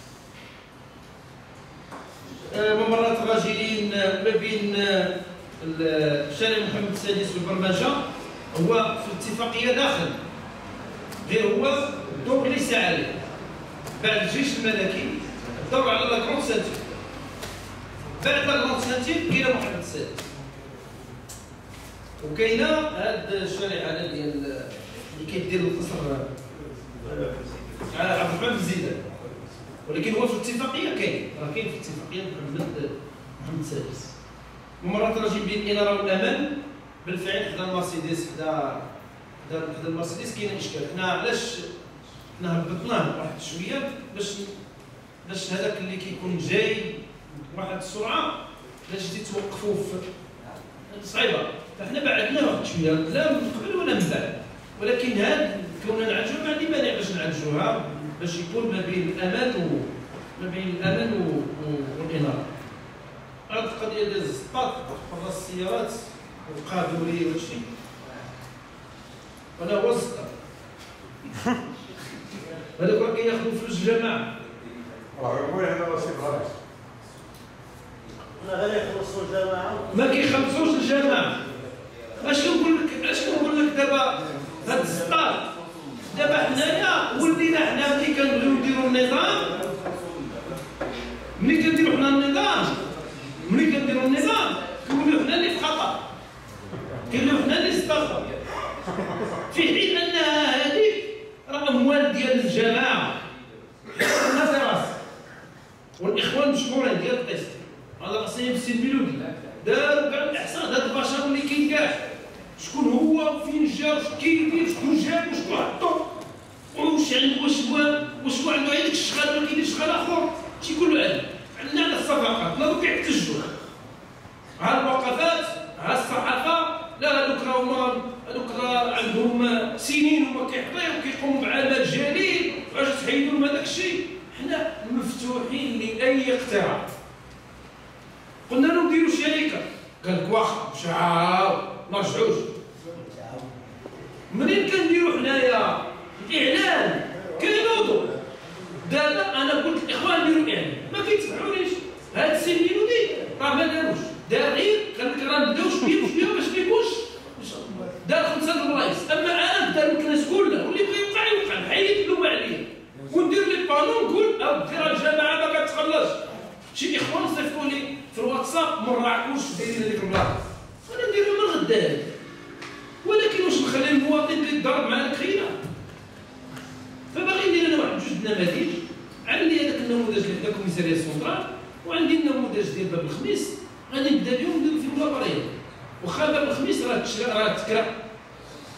[SPEAKER 1] ممرات الراجلين ما بين الشارع محمد السادس والبرمجه هو في الاتفاقيه داخل، غير هو الدور اللي سعى عليه بعد الجيش الملكي الدور على لا كرون سانتير، بعد لا كرون سانتير كاينه محمد السادس، وكاينه هاد الشارع هذا ديال اللي كيدير القصر عبد الرحمن بن زيدان، ولكن هو في الاتفاقيه كاين، راه كاين في الاتفاقيه محمد محمد السادس. ممرات الراجل بين الاناره والامان بالفعل حدا المرسيدس، حدا حدا المرسيدس كاين اشكال. حنا علاش حنا هبطناه واحد شويه باش باش هذاك اللي كيكون جاي بواحد السرعه باش جيتي توقفوا في صعيبه، فحنا بعدناه واحد شويه لا من قبل ولا من بعد، ولكن هاد كوننا نعالجوها ما عندي مانع باش نعالجوها باش يكون ما بين الامان و ما بين الامان والاناره. هاد القضيه ديال الزطاط حراس السيارات والقادوري وهادشي انا هو الزطاط هذوك راه كياخذوا فلوس الجماعه.
[SPEAKER 5] راه المهم هذا راسي غلط.
[SPEAKER 3] حنا غير يخلصوا الجماعه
[SPEAKER 1] ما كيخلصوش الجماعه. اش كنقول لك اش كنقول لك دابا هاد الزطاط دابا حنايا ولينا حنا ملي كنبغيو نديرو النظام، ملي كنديرو حنا النظام ملي كنديرو النظام كنوليو حنا اللي في خطر، كنوليو حنا اللي استغفر، في حين انها هذيك راه اموال ديال الجماعه الناس راس والاخوان مشكورين ديال القسط على راسهم بالسي الميلودي داروا كاع الاحصاء، هاد البشر اللي كاين كاع شكون هو فين جا واش كيدير شكون جاب وشكون حطو واش عنده واش هو واش هو عنده هذاك الشغال ما كاينش شغال اخر شي كله عندنا عندنا على الصفقات لا دوك يحتجوا ها الوقفات ها الصحافه لا هذوك راه هما هذوك راه عندهم سنين هما كيحضيو وكيقوموا بعمل جليل واش تحيدوا لهم هذاك الشيء. حنا مفتوحين لاي اقتراح، قلنا لهم ديروا شركه قال لك واخا مشاو ما رجعوش. منين كنديروا حنايا الاعلان كينوضوا دابا انا قلت الاخوان ديروا اعلان ما كيتبعونيش، هاد السي ميلودي راه ما داروش، دار غير قال لك راه نبداو شويه بشويه باش ما يكونش دار خمسه د البلايص، اما انا دار الناس كلها واللي بغى يوقع يوقع نحيد اللوم عليا وندير لي بانو نقول راه الجماعه ما كتخلصش. شي اخوان صيفطوا لي في الواتساب ما راكوش دايرين هذيك البلاصه، انا نديرها من غدا، ولكن واش نخلي المواطن اللي يضرب مع الكريمه؟ فباغي ندير انا واحد جوج نماذج، عندي هذاك النموذج اللي حدا كوميساريه سونترال وعندي النموذج ديال باب الخميس، غادي نبدا اليوم ندير في ملابريه، واخا باب الخميس راه راه تكرا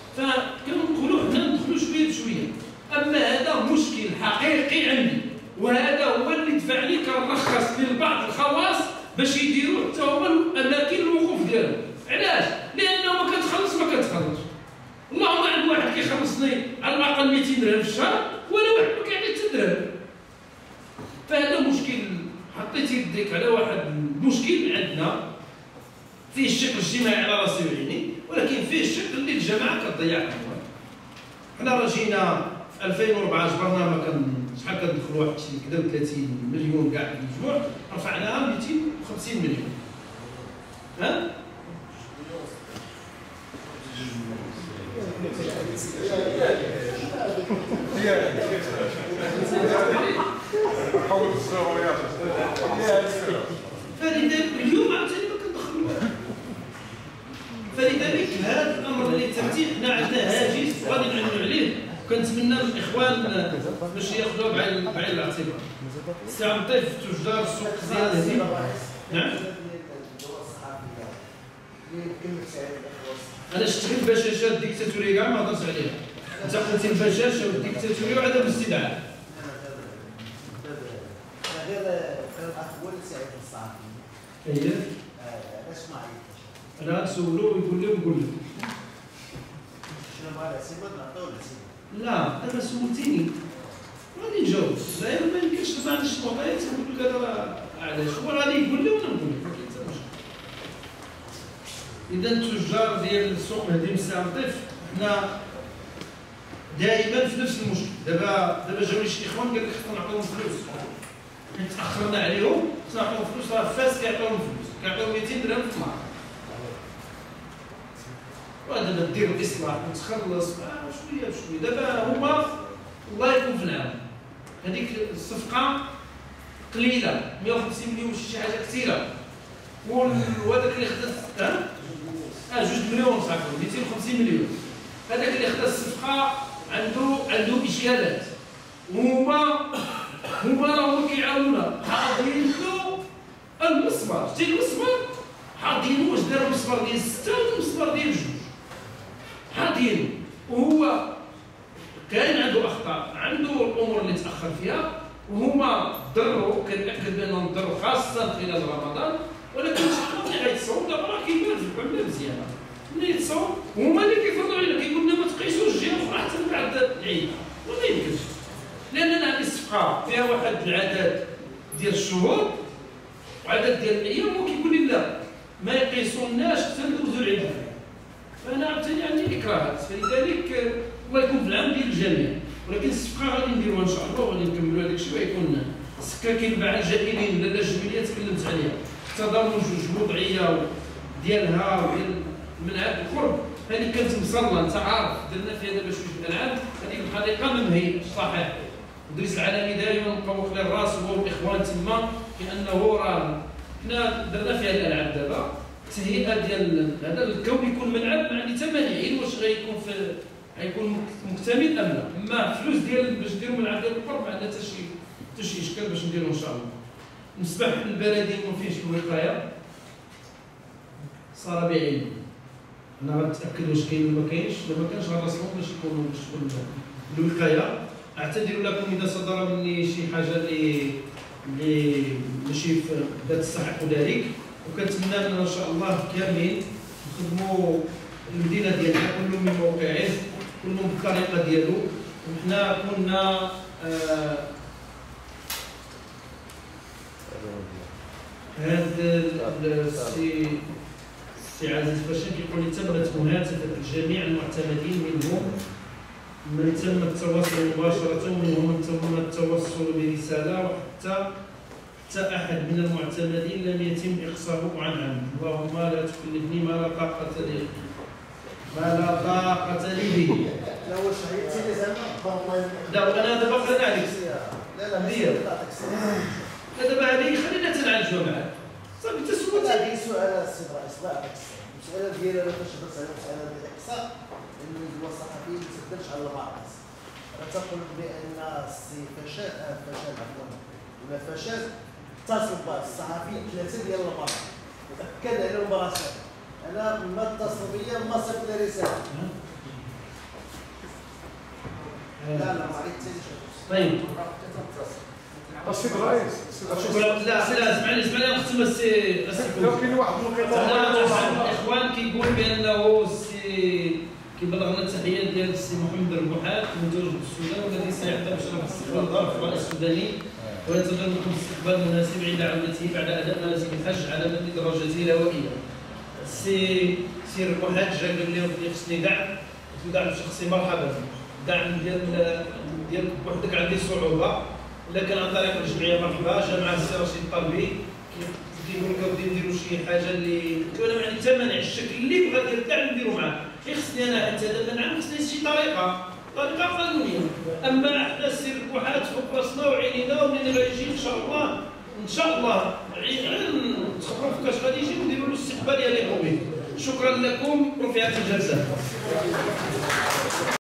[SPEAKER 1] فكنقولوا حنا ندخلوا شويه بشويه. اما هذا مشكل حقيقي عندي، وهذا هو اللي دفعني كنرخص لبعض الخواص باش يديروا حتى هما الاماكن الوقوف ديالهم. علاش؟ لانه ما كتخلص ما كتخلص. اللهم عند واحد كيخلصني على الاقل مئتين درهم في الشهر، ولا واحد ما كيعطي حتى درهم. فهذا مشكل، حطيتي يديك على واحد المشكل عندنا فيه الشق الاجتماعي على راسي وعيني، ولكن فيه الشق اللي الجماعه كتضيع الاموال. حنا راه جينا في ألفين وأربعة جبرنا ما كان شحال كندخلوا واحد شي كذا ثلاثين مليون كاع في المجموع، رفعناها مئتين وخمسين مليون. ها؟ فلذلك اليوم عاوتاني ما كندخلوش. فلذلك هذا الامر اللي تمتي حنا عندنا هاجس غادي نعلموا عليه، وكنتمنى من الاخوان باش ياخذوها بعين بعين الاعتبار. السي عبد اللطيف تجار السوق زياد هذه. نعم. انا شفت غير البشاشه الديكتاتوريه كاع ما هضرتش عليها. انت قلتي البشاشه والديكتاتوريه وعدم الاستدعاء.
[SPEAKER 3] غير الاخ هو اللي ساعد الصحفيين.
[SPEAKER 1] اييه.
[SPEAKER 3] علاش ما عيطتش؟
[SPEAKER 1] انا غنسولو ويقول لي ونقول لك.
[SPEAKER 3] شنو مع العسيمه نعطيو العسيمه؟
[SPEAKER 1] لا دابا سولتيني غادي نجاوب. دايما ما يمكنش ما عنديش معطيات نقول لك هذا علاش، هو غادي يقول لي وانا نقول لك. اذا التجار ديال السوق مهدي السي عبد اللطيف حنا دائما في نفس المشكل. دابا دابا جاو لي شي اخوان قال لك خصنا نعطيهم فلوس، حيت تاخرنا عليهم خصنا نعطيهم فلوس. راه فاس كيعطيهم فلوس، كيعطيهم مئتين درهم في النهار. ودابا دير الاصلاح وتخلص شويه بشويه. دابا هما الله يكون في العون، هذيك الصفقه قليله مئة وخمسين مليون ماشي شي حاجه كثيره، وهذاك اللي خدا ها اه جوج مليون صافي مئتين وخمسين مليون. هذاك اللي خدا الصفقه عنده عنده اشكالات، وهما هما راهم كيعاونونا حاضرين له المسمار. شتي المسمار حاضين، واش دار المسمار ديال سته ولا المسمار ديال جوج حاضين، وهو كاين عنده اخطاء، عنده الامور اللي تاخر فيها، وهما ضروا. كنأكد بانهم ضروا خاصه خلال رمضان، ولكن شحال ملي غيتصاوب دابا راه كيبان في العمله مزيانه. ملي يتصاوب هما اللي كيفرضوا علينا، كيقول لنا ما تقيسوش الجهه الاخرى حتى من بعد العيد. وما يمكنش، لاننا هذه الصفقه فيها واحد العدد ديال الشهور وعدد ديال الايام، وكيقول لي لا ما يقيسوناش حتى ندوزو العيد. فانا عاوتاني عندي اكراهات، فلذلك الله يكون في العون ديال الجميع. ولكن الصفقه غادي نديروها ان شاء الله وغادي نكملوا هذاك الشيء، ويكون السكاكين مع الجائلين لا الجبليه تكلمت عليها، تضامن جوج وضعيه ديالها وديال المنعات القرب. هذه كانت مصلة، انت عارف درنا فيها دابا شويه الالعاب. هذيك الحديقه ما مهيئش صحيح. المدرس العالمي دائما مقوق لي الراس هو والاخوان تما، لانه راه حنا درنا فيها الالعاب دابا التهيئه ديال هذا الكون يكون ملعب ما عندي حتى مانعين. واش غيكون في غيكون مكتمل ام لا؟ اما فلوس ديال باش نديروا ملعب ديال القرب ما عندنا حتى شي حتى شي اشكال باش نديروا ان شاء الله. نسبح البلدي ما فيهش الوقايه صار بعين. انا غنتاكد واش كاين ولا ما كاينش، الا ما كانش غنراسلهم باش يكونوا باش تكون الوقايه. اعتذر لكم اذا صدر مني شي حاجه اللي اللي ماشي ذات تستحق ذلك، وكنتمنى ان ان شاء الله كاملين نخدموا المدينه ديالنا كل من موقعه، كل بالطريقه ديالو. وحنا كنا آه هذا السي السي عزيز باشا كيقول لي تمت مهاتفه جميع المعتمدين منهم من تم التواصل مباشره ومنهم من تم التوصل برساله، وحتى حتى احد من المعتمدين لم يتم اقصاؤه عن عمد. اللهم لا تكلفني ما لا طاقه لي ما لا طاقه لي به.
[SPEAKER 3] لا واش عيطتي لي زعما؟
[SPEAKER 1] لا انا دابا قرينا عليك.
[SPEAKER 3] لا لا
[SPEAKER 1] دير لا دابا هذه خلينا تنعالجوها معاك صافي. انت سولت
[SPEAKER 3] هذه سؤال السي رئيس الله يعطيك الصحه. المساله ديالي انا فاش هضرت على المساله ديال الاقصاء انه هو الصحفي ما تسدلش على المعركه. انا تقول بان السي فشل فشل عفوا ولا فشل اتصل بالصحفي ثلاثه ديال المرات وتاكد على المراسل. انا ما اتصل بيا ما صيفط لي رساله لا لا ما عليك تسالي
[SPEAKER 1] طيب
[SPEAKER 5] السيد الرئيس
[SPEAKER 1] شكرا. لا لا اسمعني اسمعني اختم السي
[SPEAKER 5] لو كاين واحد النقطه
[SPEAKER 1] الاخوان كيقول بانه السي كيبلغنا التحيات ديال السي محمد الربوحات متواجد بالسودان والذي سيعطي بشرف استقبال ظرف الرئيس السوداني وينتظر منكم استقبال مناسب عند عودته بعد اداء مناسك الحج على مد درجته الهوائيه. السي سي الربوحات جا قال لي ودي خصني دعم، قلت له دعم شخصي مرحبا، الدعم ديال ديالك بوحدك عندي صعوبه لكن عن طريق الجمعيه مرحبا. جا مع السي رشيد الطلبي كيقول لك اودي نديروا شي حاجه اللي قلت له انا ما عندي حتى مانع، الشكل اللي بغا ديال الدعم نديرو معاه، غير خصني انا حتى دابا نعم خصني شي طريقه طريقه قانونيه. اما حنا السي الربوحات فوق راسنا وعينينا ومنين غيجي ان شاء الله ان شاء الله غير نتخبروا في كاش غادي يجي ونديروا له استقبال يليق به. شكرا لكم، رفعت الجلسه.